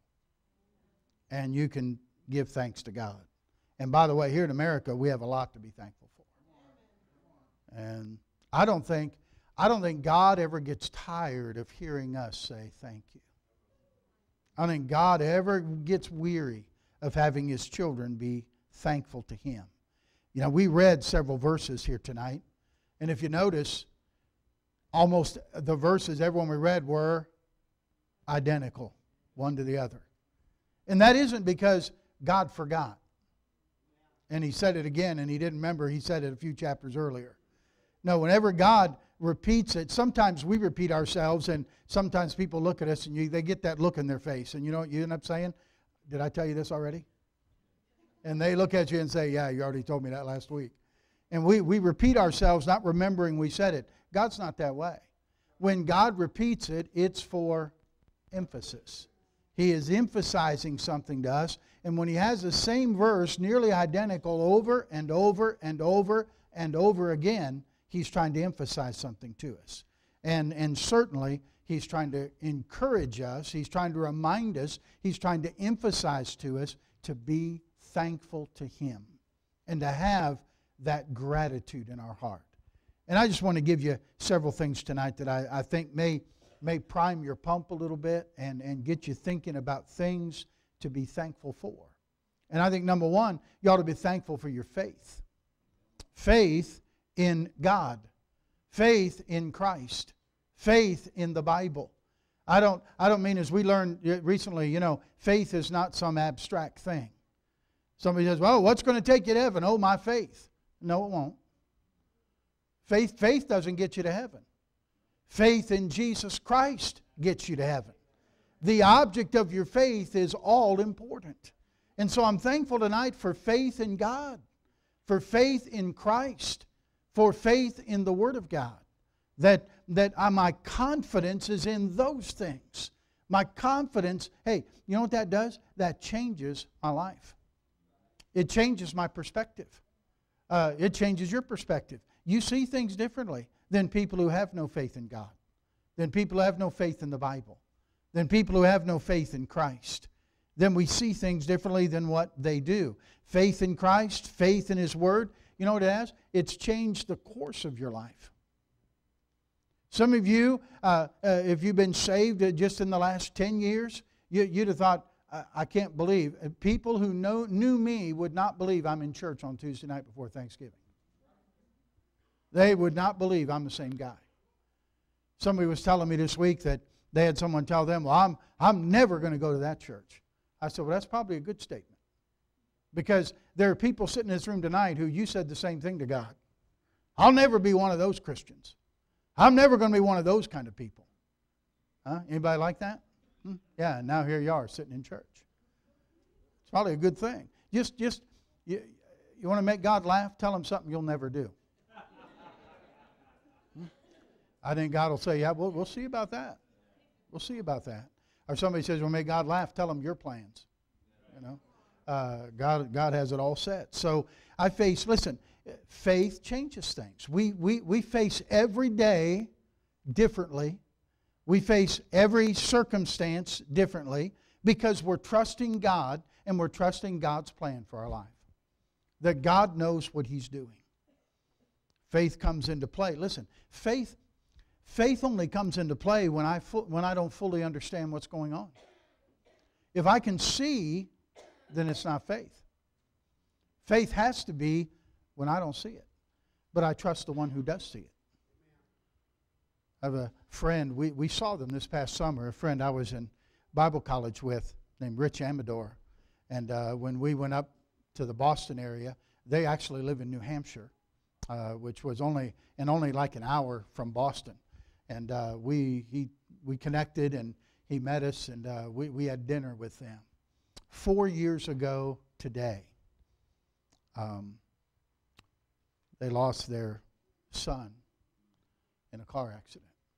[SPEAKER 1] And you can give thanks to God. And by the way, here in America, we have a lot to be thankful for. And I don't think, I don't think God ever gets tired of hearing us say thank you. I don't think God ever gets weary of having His children be thankful to Him. You know, we read several verses here tonight. And if you notice, almost the verses, everyone we read, were identical, one to the other. And that isn't because God forgot. And He said it again, and He didn't remember. He said it a few chapters earlier. No, whenever God repeats it, sometimes we repeat ourselves, and sometimes people look at us, and you, they get that look in their face. And you know what you end up saying? Did I tell you this already? And they look at you and say, yeah, you already told me that last week. And we, we repeat ourselves, not remembering we said it. God's not that way. When God repeats it, it's for emphasis. He is emphasizing something to us. And when He has the same verse, nearly identical, over and over and over and over again, He's trying to emphasize something to us. And, and certainly, He's trying to encourage us. He's trying to remind us. He's trying to emphasize to us to be thankful to Him and to have that gratitude in our heart. And I just want to give you several things tonight that I, I think may, may prime your pump a little bit and, and get you thinking about things to be thankful for. And I think, number one, you ought to be thankful for your faith. Faith in God. Faith in Christ. Faith in the Bible. I don't, I don't mean, as we learned recently, you know, faith is not some abstract thing. Somebody says, well, what's going to take you to heaven? Oh, my faith. No, it won't. Faith, faith doesn't get you to heaven. Faith in Jesus Christ gets you to heaven. The object of your faith is all important. And so I'm thankful tonight for faith in God, for faith in Christ, for faith in the Word of God. That, that uh, my confidence is in those things. My confidence, hey, you know what that does? That changes my life. It changes my perspective. Uh, it changes your perspective. You see things differently than people who have no faith in God, than people who have no faith in the Bible, than people who have no faith in Christ. Then we see things differently than what they do. Faith in Christ, faith in His Word, you know what it has? It's changed the course of your life. Some of you, uh, uh, if you've been saved just in the last ten years, you, you'd have thought, I, I can't believe. People who know, knew me would not believe I'm in church on Tuesday night before Thanksgiving. They would not believe I'm the same guy. Somebody was telling me this week that they had someone tell them, well, I'm, I'm never going to go to that church. I said, well, that's probably a good statement. Because there are people sitting in this room tonight who you said the same thing to God. I'll never be one of those Christians. I'm never going to be one of those kind of people. Huh? Anybody like that? Hmm? Yeah, and now here you are sitting in church. It's probably a good thing. Just, just you, you want to make God laugh? Tell Him something you'll never do. hmm? I think God will say, yeah, we'll, we'll see about that. We'll see about that. Or somebody says, well, make God laugh. Tell Him your plans. You know, uh, God, God has it all set. So I face, listen, faith changes things. We, we, we face every day differently. We face every circumstance differently because we're trusting God and we're trusting God's plan for our life. That God knows what He's doing. Faith comes into play. Listen, faith, faith only comes into play when I, fu- when I don't fully understand what's going on. If I can see, then it's not faith. Faith has to be when I don't see it. But I trust the one who does see it. I have a friend, we, we saw them this past summer, a friend I was in Bible college with named Rich Amador. And uh, when we went up to the Boston area, they actually live in New Hampshire, uh, which was only, and only like an hour from Boston. And uh, we, he, we connected and he met us and uh, we, we had dinner with them. Four years ago today, um, they lost their son in a car accident.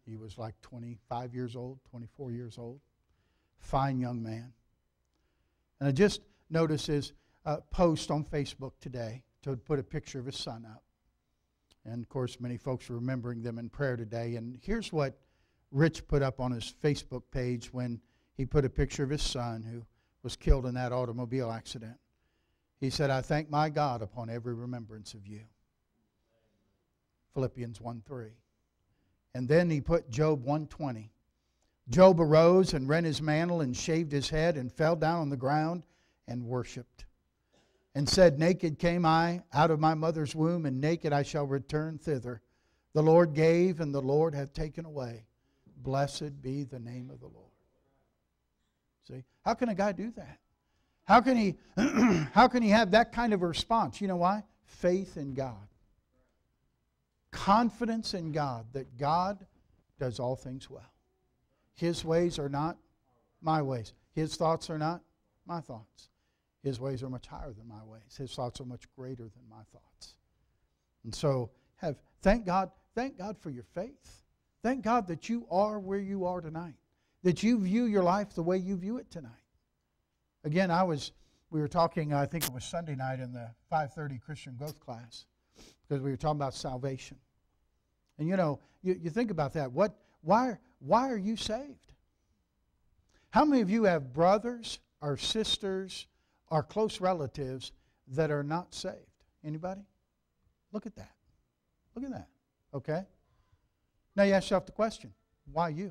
[SPEAKER 1] He was like twenty-five years old, twenty-four years old. Fine young man. And I just noticed his uh, post on Facebook today to put a picture of his son up. And, of course, many folks are remembering them in prayer today. And here's what Rich put up on his Facebook page when he put a picture of his son who was killed in that automobile accident. He said, I thank my God upon every remembrance of you. Philippians one three. And then he put Job one twenty. Job arose and rent his mantle and shaved his head and fell down on the ground and worshipped. And said, naked came I out of my mother's womb, and naked I shall return thither. The Lord gave, and the Lord hath taken away. Blessed be the name of the Lord. See? How can a guy do that? How can he, how can he have that kind of a response? You know why? Faith in God. Confidence in God, that God does all things well. His ways are not my ways. His thoughts are not my thoughts. His ways are much higher than my ways. His thoughts are much greater than my thoughts. And so, have thank God, thank God for your faith. Thank God that you are where you are tonight. That you view your life the way you view it tonight. Again, I was, we were talking, I think it was Sunday night in the five thirty Christian growth class, because we were talking about salvation. And you know, you, you think about that. What, why, why are you saved? How many of you have brothers or sisters or close relatives that are not saved? Anybody? Look at that. Look at that. Okay? Now you ask yourself the question, why you?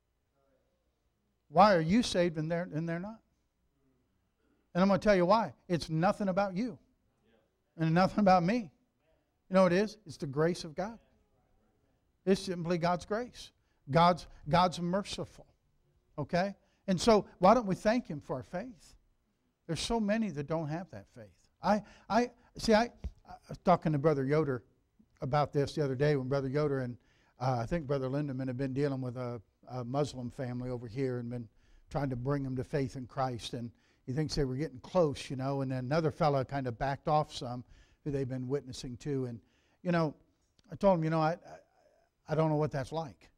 [SPEAKER 1] Why are you saved and they're, and they're not? And I'm going to tell you why. It's nothing about you. And nothing about me. You know what it is? It's the grace of God. It's simply God's grace. God's, God's merciful. Okay? And so why don't we thank Him for our faith? There's so many that don't have that faith. I, I see, I, I was talking to Brother Yoder about this the other day when Brother Yoder and uh, I think Brother Lindeman had been dealing with a, a Muslim family over here and been trying to bring them to faith in Christ. And he thinks they were getting close, you know. And then another fellow kind of backed off some who they've been witnessing to. And, you know, I told him, you know, I, I, I don't know what that's like.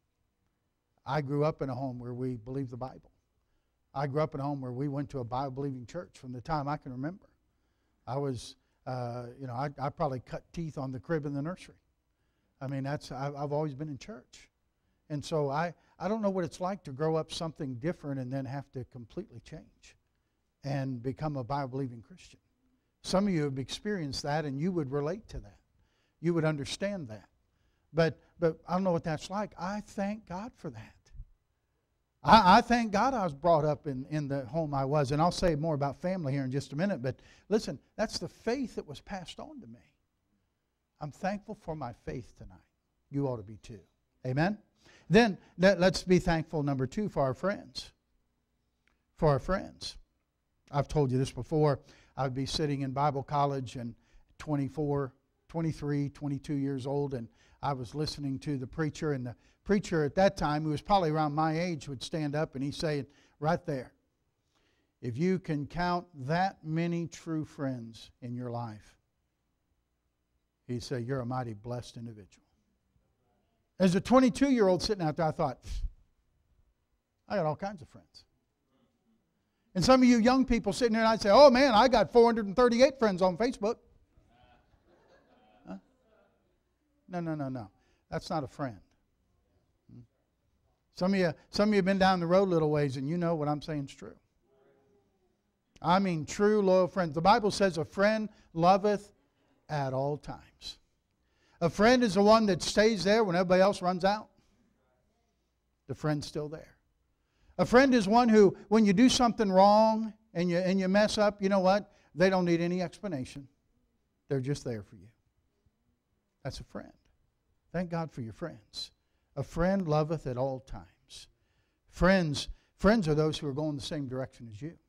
[SPEAKER 1] I grew up in a home where we believed the Bible. I grew up in a home where we went to a Bible-believing church from the time I can remember. I was, uh, you know, I, I probably cut teeth on the crib in the nursery. I mean, that's I, I've always been in church. And so I, I don't know what it's like to grow up something different and then have to completely change and become a Bible-believing Christian. Some of you have experienced that, and you would relate to that. You would understand that. But, but I don't know what that's like. I thank God for that. I, I thank God I was brought up in, in the home I was. And I'll say more about family here in just a minute. But listen, that's the faith that was passed on to me. I'm thankful for my faith tonight. You ought to be too. Amen? Then let's be thankful, number two, for our friends. For our friends. I've told you this before. I'd be sitting in Bible college and twenty-four, twenty-three, twenty-two years old, and I was listening to the preacher, and the preacher at that time, who was probably around my age, would stand up and he'd say right there, if you can count that many true friends in your life, he'd say, you're a mighty blessed individual. As a twenty-two-year-old sitting out there, I thought, I got all kinds of friends. And some of you young people sitting there, and I'd say, oh man, I got four hundred thirty-eight friends on Facebook. Huh? No, no, no, no. That's not a friend. Some of you, some of you have been down the road a little ways, and you know what I'm saying is true. I mean true, loyal friends. The Bible says a friend loveth at all times. A friend is the one that stays there when everybody else runs out. The friend's still there. A friend is one who, when you do something wrong and you, and you mess up, you know what? They don't need any explanation. They're just there for you. That's a friend. Thank God for your friends. A friend loveth at all times. Friends, friends are those who are going the same direction as you.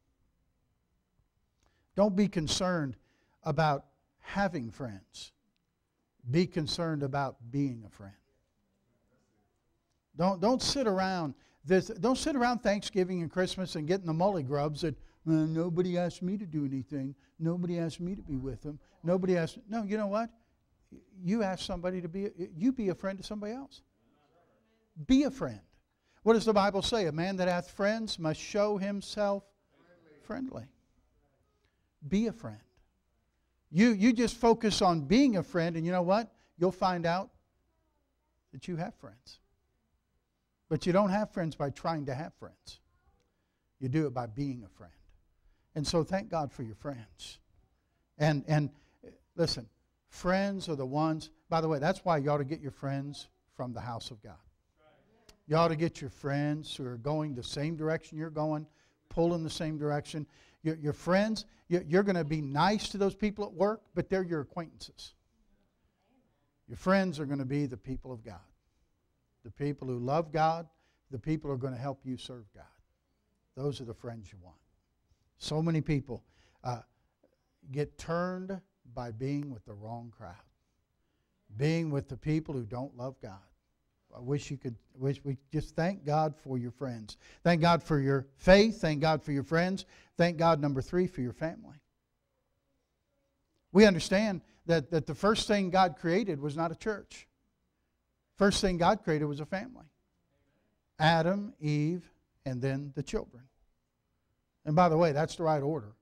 [SPEAKER 1] Don't be concerned about having friends. Be concerned about being a friend. Don't, don't sit around this, don't sit around Thanksgiving and Christmas and getting the mully grubs that uh, nobody asked me to do anything. Nobody asked me to be with them. Nobody asked. No, you know what? You ask somebody to be. You be a friend to somebody else. Be a friend. What does the Bible say? A man that hath friends must show himself friendly. Be a friend. You, you just focus on being a friend, and you know what? You'll find out that you have friends. But you don't have friends by trying to have friends. You do it by being a friend. And so thank God for your friends. And and listen, friends are the ones, by the way, that's why you ought to get your friends from the house of God. You ought to get your friends who are going the same direction you're going, pulling the same direction. Your, your friends, you're, you're going to be nice to those people at work, but they're your acquaintances. Your friends are going to be the people of God. The people who love God, the people who are going to help you serve God. Those are the friends you want. So many people uh, get turned by being with the wrong crowd. Being with the people who don't love God. I wish you could, wish we just thank God for your friends. Thank God for your faith. Thank God for your friends. Thank God, number three, for your family. We understand that, that the first thing God created was not a church. First thing God created was a family. Adam, Eve, and then the children. And by the way, that's the right order.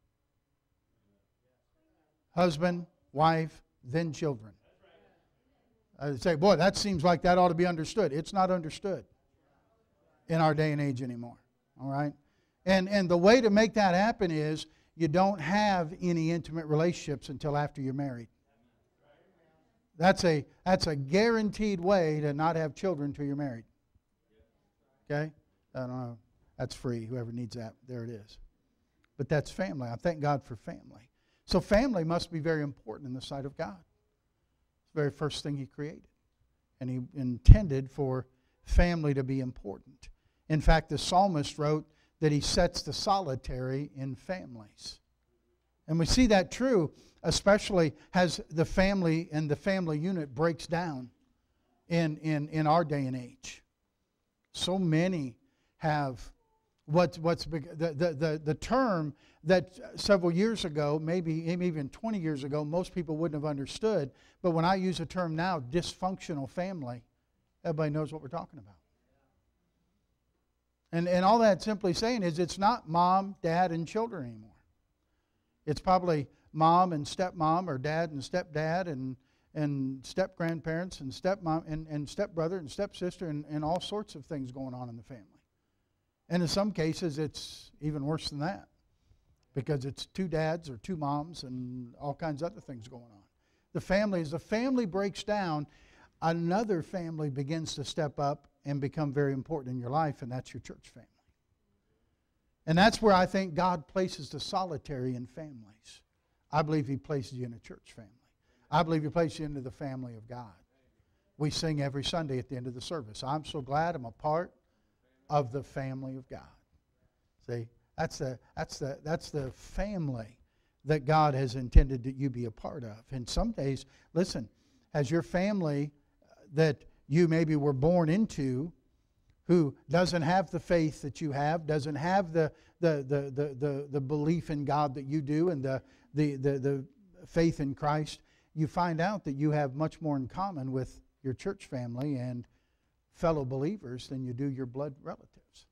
[SPEAKER 1] Husband, wife, then children. I say, boy, that seems like that ought to be understood. It's not understood in our day and age anymore. All right? And, and the way to make that happen is you don't have any intimate relationships until after you're married. That's a, that's a guaranteed way to not have children until you're married. Okay? I don't know. That's free. Whoever needs that, there it is. But that's family. I thank God for family. So family must be very important in the sight of God. It's the very first thing He created. And He intended for family to be important. In fact, the psalmist wrote that He sets the solitary in families. And we see that true, especially as the family and the family unit breaks down in, in, in our day and age. So many have what, what's the, the, the, the term that several years ago, maybe even twenty years ago, most people wouldn't have understood. But when I use the term now, dysfunctional family, everybody knows what we're talking about. And, and all that's simply saying is it's not mom, dad, and children anymore. It's probably mom and stepmom, or dad and stepdad, and, and step-grandparents, and stepmom, and, and stepbrother, and stepsister, and, and all sorts of things going on in the family. And in some cases, it's even worse than that, because it's two dads or two moms and all kinds of other things going on. The family, as the family breaks down, another family begins to step up and become very important in your life, and that's your church family. And that's where I think God places the solitary in families. I believe He places you in a church family. I believe He places you into the family of God. We sing every Sunday at the end of the service, I'm so glad I'm a part of the family of God. See, that's the, that's the, that's the family that God has intended that you be a part of. And some days, listen, as your family that you maybe were born into, who doesn't have the faith that you have, doesn't have the the the the the, the belief in God that you do, and the, the the the faith in Christ, you find out that you have much more in common with your church family and fellow believers than you do your blood relatives.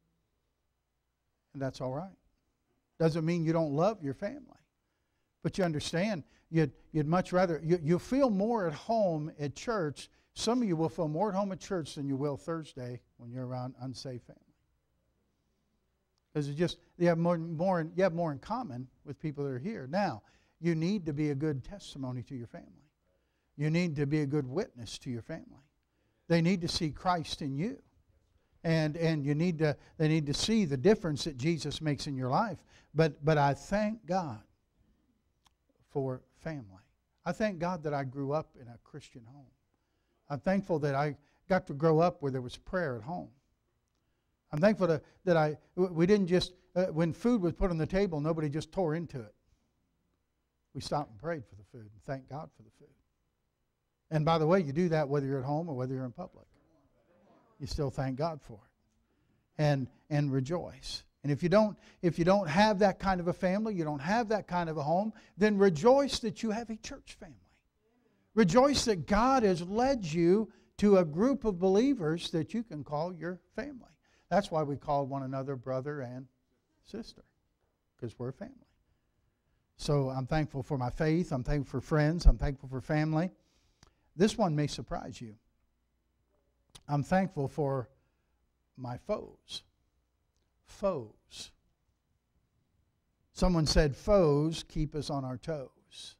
[SPEAKER 1] And that's all right. Doesn't mean you don't love your family. But you understand, you'd, you'd much rather, you, you'll feel more at home at church. Some of you will feel more at home at church than you will Thursday when you're around unsaved family. Because it's just, you have more, more, you have more in common with people that are here. Now, you need to be a good testimony to your family. You need to be a good witness to your family. They need to see Christ in you. And and you need to they need to see the difference that Jesus makes in your life. But but I thank God for family. I thank God that I grew up in a Christian home. I'm thankful that I got to grow up where there was prayer at home. I'm thankful that, that I we didn't just, uh, when food was put on the table, nobody just tore into it. We stopped and prayed for the food and thanked God for the food. And by the way, you do that whether you're at home or whether you're in public. You still thank God for it. And and rejoice. And if you don't if you don't have that kind of a family, you don't have that kind of a home, then rejoice that you have a church family. Rejoice that God has led you to a group of believers that you can call your family. That's why we call one another brother and sister, because we're a family. So I'm thankful for my faith. I'm thankful for friends. I'm thankful for family. This one may surprise you. I'm thankful for my foes. Foes. Someone said foes keep us on our toes.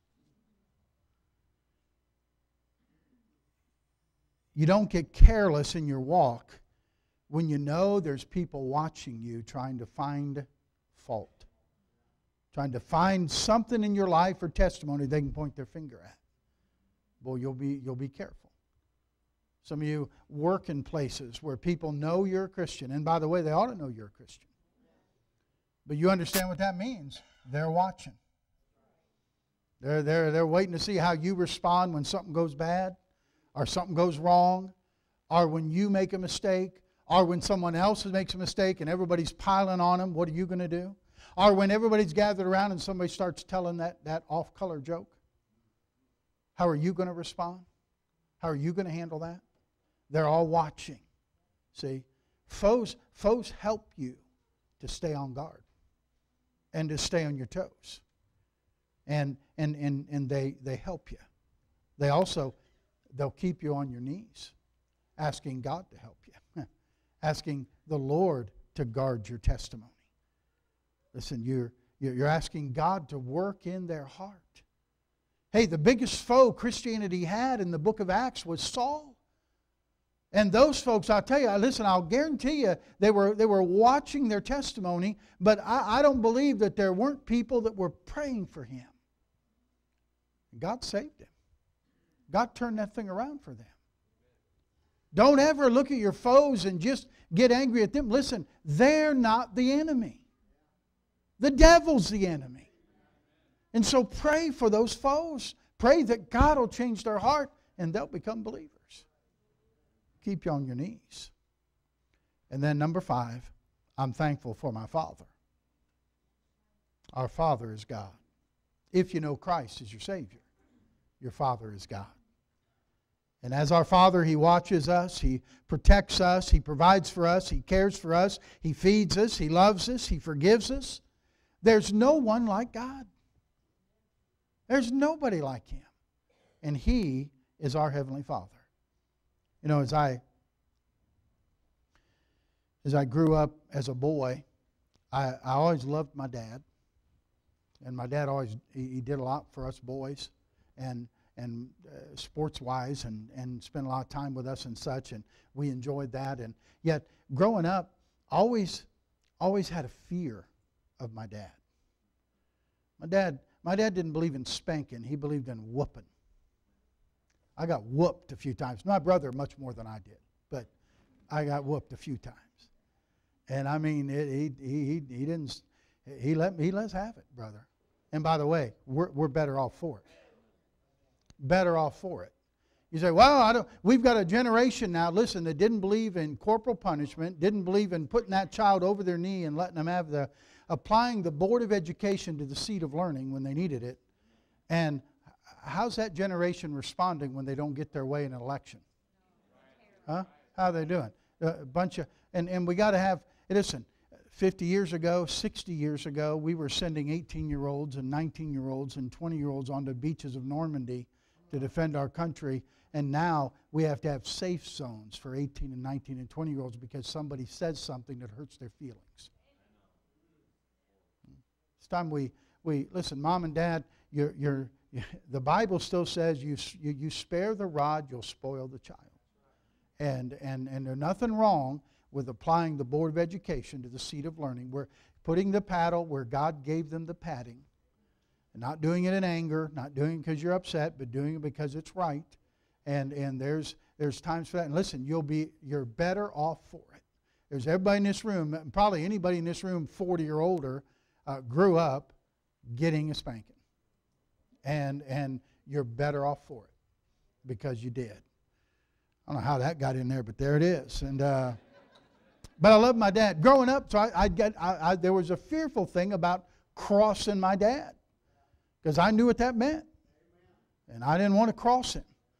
[SPEAKER 1] You don't get careless in your walk when you know there's people watching you trying to find fault, trying to find something in your life or testimony they can point their finger at. Boy, you'll be, you'll be careful. Some of you work in places where people know you're a Christian. And by the way, they ought to know you're a Christian. But you understand what that means. They're watching. They're, they're, they're waiting to see how you respond when something goes bad, or something goes wrong, or when you make a mistake, or when someone else makes a mistake and everybody's piling on them. What are you going to do? Or when everybody's gathered around and somebody starts telling that, that off-color joke. How are you going to respond? How are you going to handle that? They're all watching. See, foes, foes help you to stay on guard and to stay on your toes. And, and, and, and they, they help you. They also, they'll keep you on your knees, asking God to help you, asking the Lord to guard your testimony. Listen, you're, you're asking God to work in their heart. Hey, the biggest foe Christianity had in the book of Acts was Saul. And those folks, I'll tell you, listen, I'll guarantee you, they were, they were watching their testimony, but I, I don't believe that there weren't people that were praying for him. God saved him. God turned that thing around for them. Don't ever look at your foes and just get angry at them. Listen, they're not the enemy. The devil's the enemy. And so pray for those foes. Pray that God will change their heart and they'll become believers. Keep you on your knees. And then number five, I'm thankful for my Father. Our Father is God. If you know Christ as your Savior, your Father is God. And as our Father, He watches us, He protects us, He provides for us, He cares for us, He feeds us, He loves us, He forgives us. There's no one like God. There's nobody like Him. And He is our Heavenly Father. You know, as I as I grew up as a boy, I, I always loved my dad. And my dad always, he, he did a lot for us boys. And and uh, sports-wise, and, and spent a lot of time with us and such, and we enjoyed that. And yet, growing up, always, always had a fear of my dad. My dad, my dad didn't believe in spanking; he believed in whooping. I got whooped a few times. My brother much more than I did, but I got whooped a few times. And I mean, it, he he he didn't he let he let us have it, brother. And by the way, we're we're better off for it. Better off for it. You say, well, I don't, we've got a generation now, listen, that didn't believe in corporal punishment, didn't believe in putting that child over their knee and letting them have the, applying the Board of Education to the seat of learning when they needed it. And how's that generation responding when they don't get their way in an election? Huh? How are they doing? A bunch of, and, and we got to have, listen, fifty years ago, sixty years ago, we were sending eighteen-year-olds and nineteen-year-olds and twenty-year-olds onto the beaches of Normandy to defend our country, and now we have to have safe zones for eighteen and nineteen and twenty-year-olds because somebody says something that hurts their feelings. It's time we, we listen, Mom and Dad, you're, you're, the Bible still says you, you, you spare the rod, you'll spoil the child. And, and, and there's nothing wrong with applying the Board of Education to the seat of learning. We're putting the paddle where God gave them the padding. Not doing it in anger, not doing it because you're upset, but doing it because it's right. And and there's there's times for that. And listen, you'll be you're better off for it. There's everybody in this room, probably anybody in this room forty or older, uh, grew up getting a spanking. And and you're better off for it because you did. I don't know how that got in there, but there it is. And uh, but I love my dad. Growing up, so I, I'd get I, I, there was a fearful thing about crossing my dad. Because I knew what that meant. And I didn't want to cross him.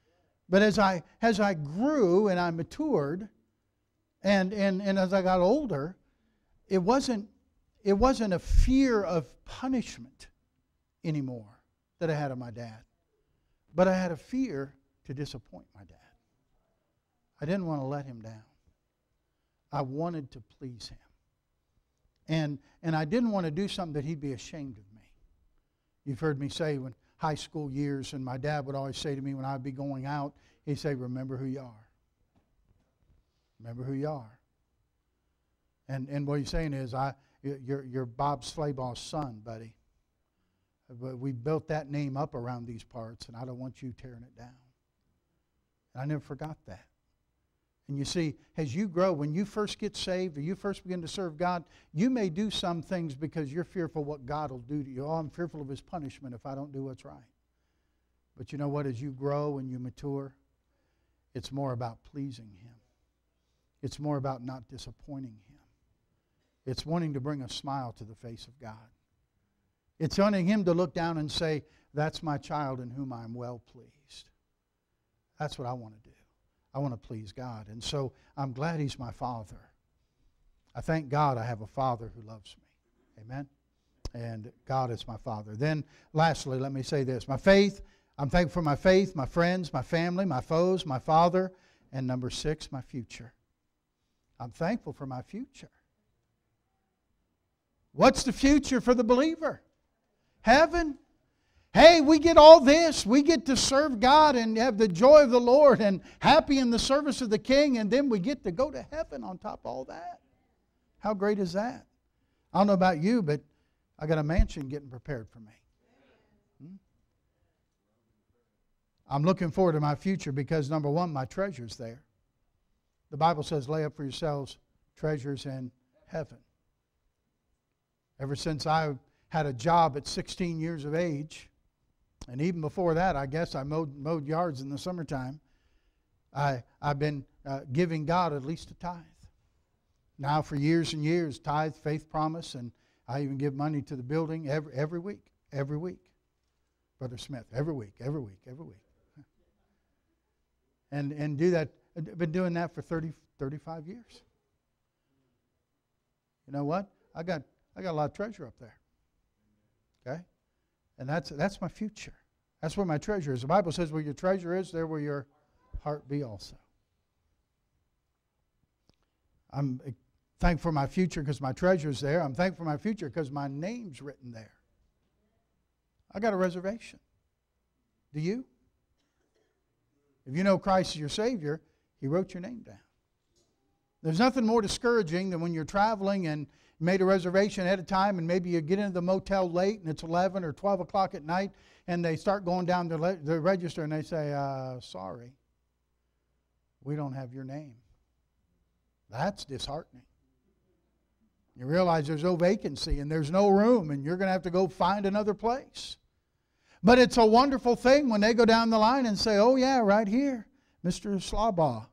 [SPEAKER 1] But as I as I grew and I matured, and and, and as I got older, it wasn't it wasn't a fear of punishment anymore that I had of my dad. But I had a fear to disappoint my dad. I didn't want to let him down. I wanted to please him. And and I didn't want to do something that he'd be ashamed of me. You've heard me say when high school years, and my dad would always say to me when I'd be going out, he'd say, remember who you are. Remember who you are. And and what he's saying is, I you're, you're Bob Slabaugh's son, buddy. But we built that name up around these parts, and I don't want you tearing it down. And I never forgot that. And you see, as you grow, when you first get saved or you first begin to serve God, you may do some things because you're fearful what God will do to you. Oh, I'm fearful of His punishment if I don't do what's right. But you know what? As you grow and you mature, it's more about pleasing Him. It's more about not disappointing Him. It's wanting to bring a smile to the face of God. It's wanting Him to look down and say, that's my child in whom I am well pleased. That's what I want to do. I want to please God. And so I'm glad He's my Father. I thank God I have a Father who loves me. Amen? And God is my Father. Then lastly, let me say this. My faith, I'm thankful for my faith, my friends, my family, my foes, my Father, and number six, my future. I'm thankful for my future. What's the future for the believer? Heaven. Hey, we get all this. We get to serve God and have the joy of the Lord and happy in the service of the King, and then we get to go to heaven on top of all that. How great is that? I don't know about you, but I got a mansion getting prepared for me. Hmm? I'm looking forward to my future because, number one, my treasure's there. The Bible says, lay up for yourselves treasures in heaven. Ever since I had a job at sixteen years of age, and even before that, I guess I mowed, mowed yards in the summertime, I, I've been uh, giving God at least a tithe. Now for years and years, tithe, faith, promise, and I even give money to the building every, every week, every week. Brother Smith, every week, every week, every week. And, and do that. I've been doing that for thirty, thirty-five years. You know what? I got, I got a lot of treasure up there. Okay? And that's that's my future. That's where my treasure is. The Bible says where your treasure is, there will your heart be also. I'm thankful for my future because my treasure is there. I'm thankful for my future because my name's written there. I got a reservation. Do you? If you know Christ is your Savior, He wrote your name down. There's nothing more discouraging than when you're traveling and made a reservation ahead of time, and maybe you get into the motel late and it's eleven or twelve o'clock at night, and they start going down the, le- the register and they say, uh, sorry, we don't have your name. That's disheartening. You realize there's no vacancy and there's no room, and you're going to have to go find another place. But it's a wonderful thing when they go down the line and say, oh yeah, right here, Mister Slabaugh.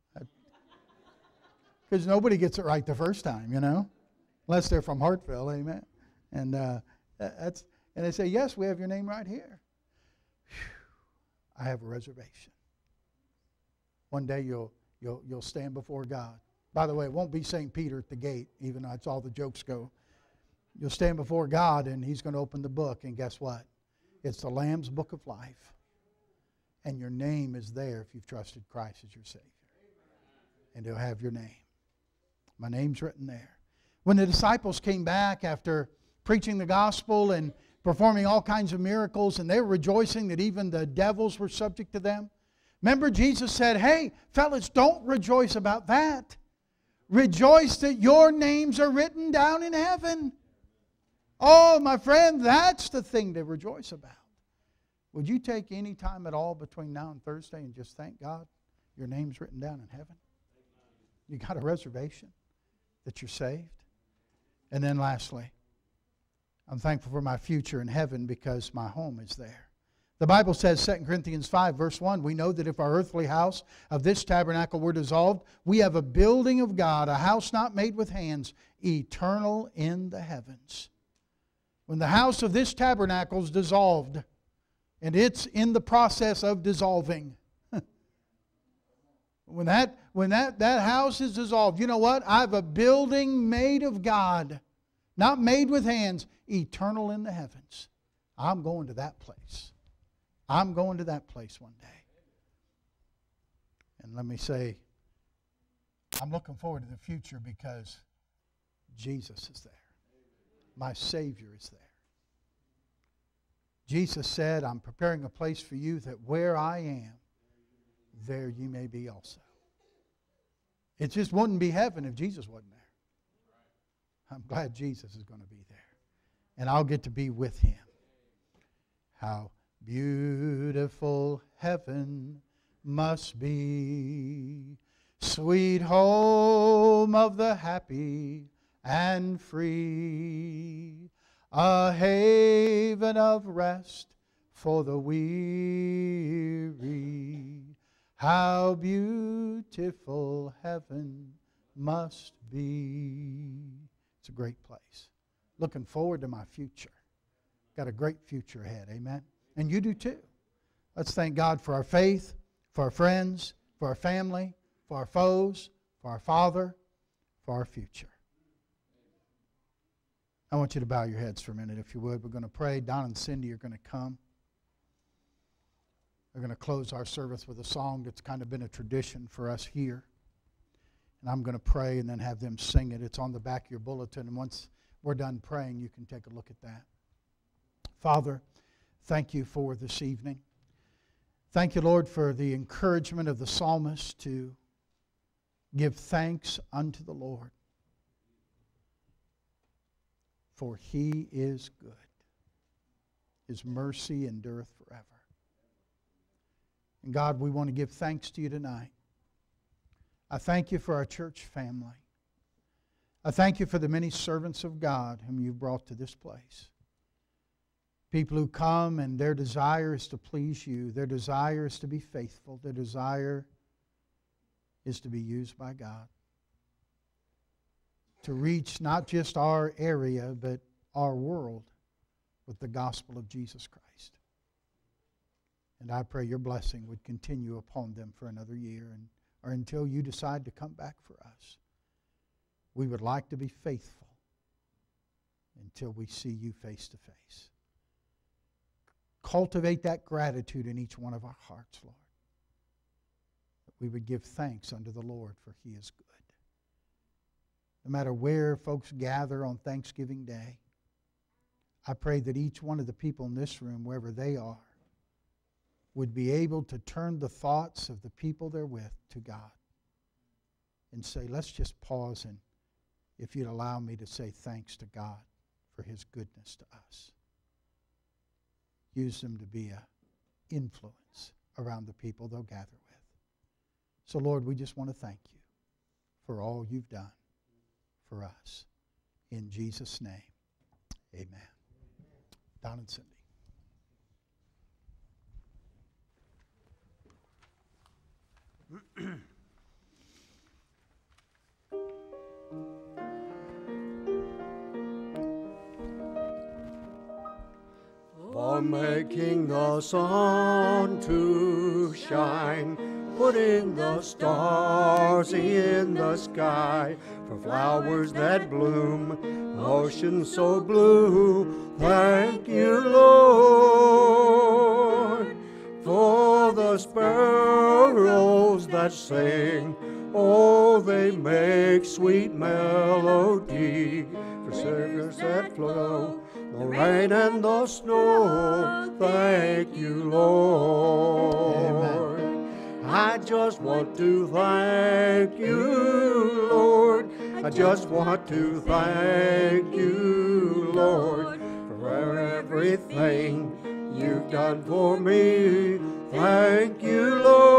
[SPEAKER 1] Because nobody gets it right the first time, you know. Unless they're from Hartville, amen. And uh, that's and they say, yes, we have your name right here. Whew, I have a reservation. One day you'll you'll you'll stand before God. By the way, it won't be Saint Peter at the gate, even though that's all the jokes go. You'll stand before God, and He's going to open the book, and guess what? It's the Lamb's Book of Life. And your name is there if you've trusted Christ as your Savior. And He'll have your name. My name's written there. When the disciples came back after preaching the gospel and performing all kinds of miracles, and they were rejoicing that even the devils were subject to them, remember Jesus said, hey, fellas, don't rejoice about that. Rejoice that your names are written down in heaven. Oh, my friend, that's the thing to rejoice about. Would you take any time at all between now and Thursday and just thank God your name's written down in heaven? You got a reservation that you're saved? And then lastly, I'm thankful for my future in heaven because my home is there. The Bible says, Second Corinthians five, verse one, we know that if our earthly house of this tabernacle were dissolved, we have a building of God, a house not made with hands, eternal in the heavens. When the house of this tabernacle is dissolved, and it's in the process of dissolving, When that when that, that house is dissolved, you know what? I have a building made of God, not made with hands, eternal in the heavens. I'm going to that place. I'm going to that place one day. And let me say, I'm looking forward to the future because Jesus is there. My Savior is there. Jesus said, I'm preparing a place for you that where I am, there you may be also. It just wouldn't be heaven if Jesus wasn't there. I'm glad Jesus is going to be there. And I'll get to be with Him. How beautiful heaven must be, sweet home of the happy and free, a haven of rest for the weary. How beautiful heaven must be. It's a great place. Looking forward to my future. Got a great future ahead, amen? And you do too. Let's thank God for our faith, for our friends, for our family, for our foes, for our Father, for our future. I want you to bow your heads for a minute, if you would. We're going to pray. Don and Cindy are going to come. We're going to close our service with a song that's kind of been a tradition for us here. And I'm going to pray and then have them sing it. It's on the back of your bulletin. And once we're done praying, you can take a look at that. Father, thank you for this evening. Thank you, Lord, for the encouragement of the psalmist to give thanks unto the Lord. For He is good. His mercy endureth forever. And God, we want to give thanks to you tonight. I thank you for our church family. I thank you for the many servants of God whom you've brought to this place. People who come and their desire is to please you. Their desire is to be faithful. Their desire is to be used by God. To reach not just our area, but our world with the gospel of Jesus Christ. And I pray your blessing would continue upon them for another year, and, or until you decide to come back for us. We would like to be faithful until we see you face to face. Cultivate that gratitude in each one of our hearts, Lord. That we would give thanks unto the Lord, for He is good. No matter where folks gather on Thanksgiving Day, I pray that each one of the people in this room, wherever they are, would be able to turn the thoughts of the people they're with to God and say, let's just pause, and if you'd allow me to say thanks to God for His goodness to us. Use them to be an influence around the people they'll gather with. So, Lord, we just want to thank you for all you've done for us. In Jesus' name, amen. Don and Cindy.
[SPEAKER 3] For making the sun to shine, putting the stars in the sky, for flowers that bloom, ocean so blue, thank you, Lord. For the sparrows that sing, oh, they make sweet melody, for rivers that flow, the rain and the snow, thank you, Lord. Amen. I just want to thank you, Lord. I just want to thank you, Lord, for everything you've done for me. Thank you,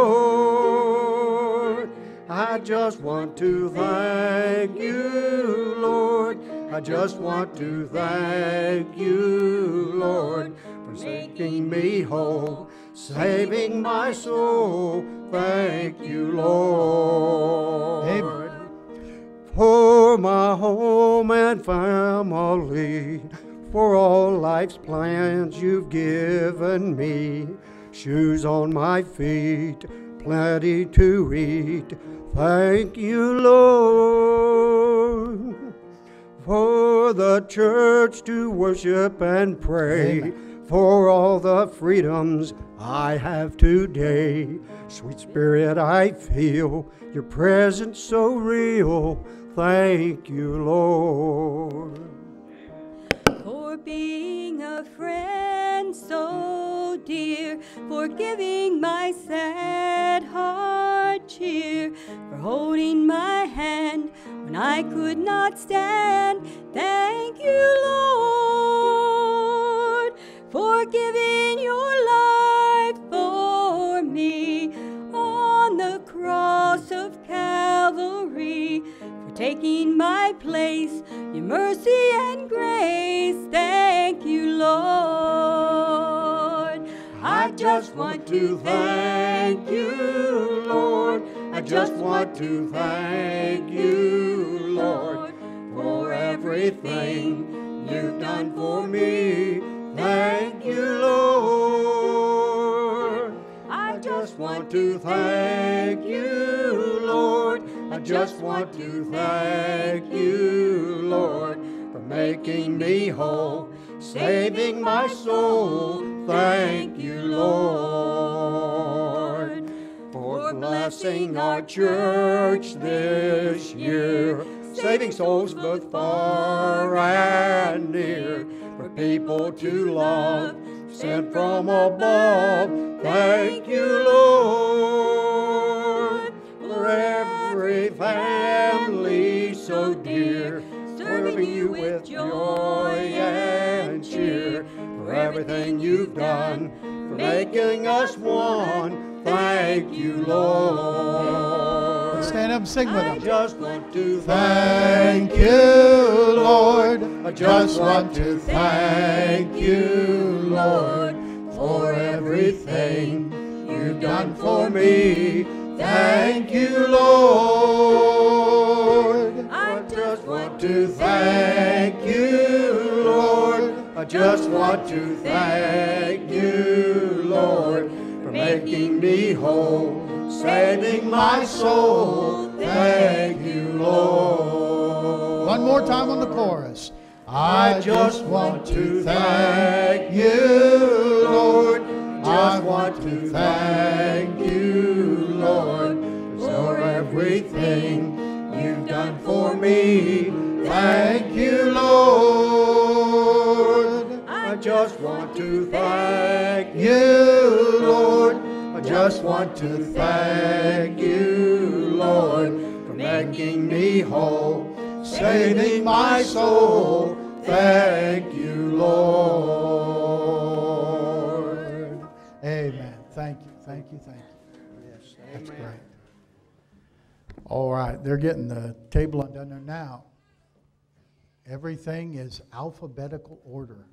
[SPEAKER 3] Lord. I just want to thank you, Lord. I just want to thank you, Lord, for making me whole, saving my soul. Thank you, Lord.
[SPEAKER 1] Amen.
[SPEAKER 3] For my home and family, for all life's plans you've given me, shoes on my feet, plenty to eat. Thank you, Lord, for the church to worship and pray. Amen. For all the freedoms I have today. Sweet Spirit, I feel your presence so real. Thank you, Lord.
[SPEAKER 4] For being a friend so dear, for giving my sad heart cheer, for holding my hand when I could not stand. Thank you, Lord, for giving your life for me on the cross of Calvary, for taking my place, your mercy and grace. Thank you, Lord. I just want to thank you, Lord. I just want to thank you, Lord, for everything you've done for me. Thank you, Lord. I just want to thank you, Lord. I just want to thank you, Lord, for making me whole, saving my soul. Thank you, Lord, for blessing our church this year, saving souls both far and near, for people to love, sent from above. Thank you, Lord, for every family so dear, serving you with joy and cheer, for everything you've done, for making us one. Thank you, Lord.
[SPEAKER 1] Stand up and sing with
[SPEAKER 3] I
[SPEAKER 1] them.
[SPEAKER 3] just want to
[SPEAKER 1] Thank you, Lord. I just want to thank you, Lord, for everything you've done for me. Thank you, Lord.
[SPEAKER 3] I just want to thank you, Lord. I just want to thank you, Lord, for making me whole, saving my soul. Thank you, Lord.
[SPEAKER 1] One more time on the chorus.
[SPEAKER 3] I just want to thank you, Lord. I want to thank you, Lord, for everything you've done for me. Thank you, Lord. I just want to thank you, Lord. I just want to thank you, Lord, for making me whole, saving my soul. Thank you, Lord.
[SPEAKER 1] Amen. Thank you, thank you, thank you.
[SPEAKER 3] Yes,
[SPEAKER 1] That's
[SPEAKER 3] amen.
[SPEAKER 1] great. All right, they're getting the table undone there now. Everything is alphabetical order.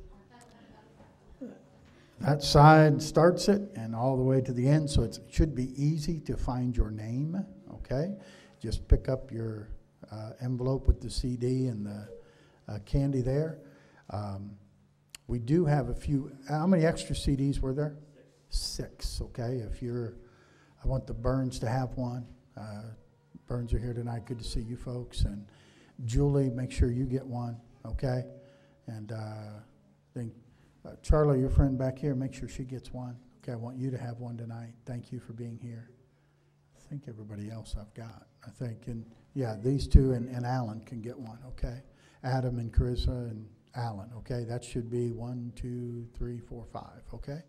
[SPEAKER 1] That side starts it and all the way to the end, so it's, it should be easy to find your name, okay? Just pick up your uh, envelope with the C D and the uh, candy there. Um, we do have a few, how many extra C Ds were there? Six. Six, okay? If you're, I want the Burns to have one. Uh, Burns are here tonight. Good to see you folks. And Julie, make sure you get one, okay? And uh, I think uh, Charlie, your friend back here, make sure she gets one. Okay, I want you to have one tonight. Thank you for being here. I think everybody else I've got, I think. And yeah, these two and, and Alan can get one, okay? Adam and Carissa and Alan, okay? That should be one, two, three, four, five, okay?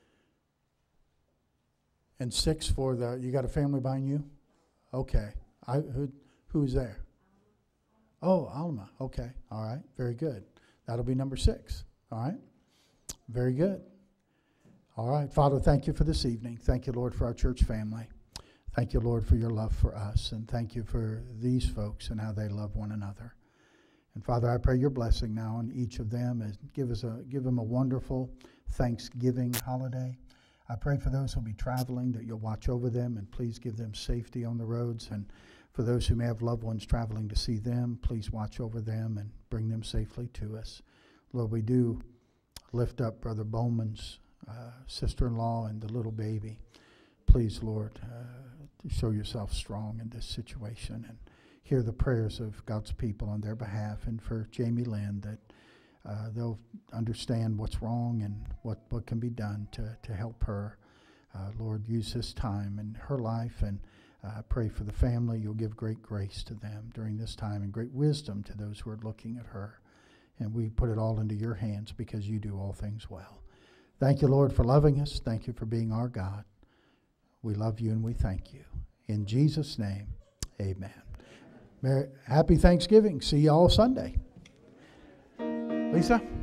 [SPEAKER 1] And six for the, you got a family behind you? Okay. I, who, who's there? Oh, Alma. Okay. All right. Very good. That'll be number six. All right. Very good. All right. Father, thank you for this evening. Thank you, Lord, for our church family. Thank you, Lord, for your love for us. And thank you for these folks and how they love one another. And Father, I pray your blessing now on each of them. And give us a, give them a wonderful Thanksgiving holiday. I pray for those who will be traveling that you'll watch over them and please give them safety on the roads. And for those who may have loved ones traveling to see them, please watch over them and bring them safely to us. Lord, we do lift up Brother Bowman's uh, sister-in-law and the little baby please, Lord, uh, show yourself strong in this situation and hear the prayers of God's people on their behalf, and for Jamie Lynn, that uh, they'll understand what's wrong and what, what can be done to, to help her. Uh, Lord, use this time in her life, and uh, pray for the family. You'll give great grace to them during this time and great wisdom to those who are looking at her. And we put it all into your hands because you do all things well. Thank you, Lord, for loving us. Thank you for being our God. We love you and we thank you. In Jesus' name, amen. Merry, happy Thanksgiving. See you all Sunday. Lisa?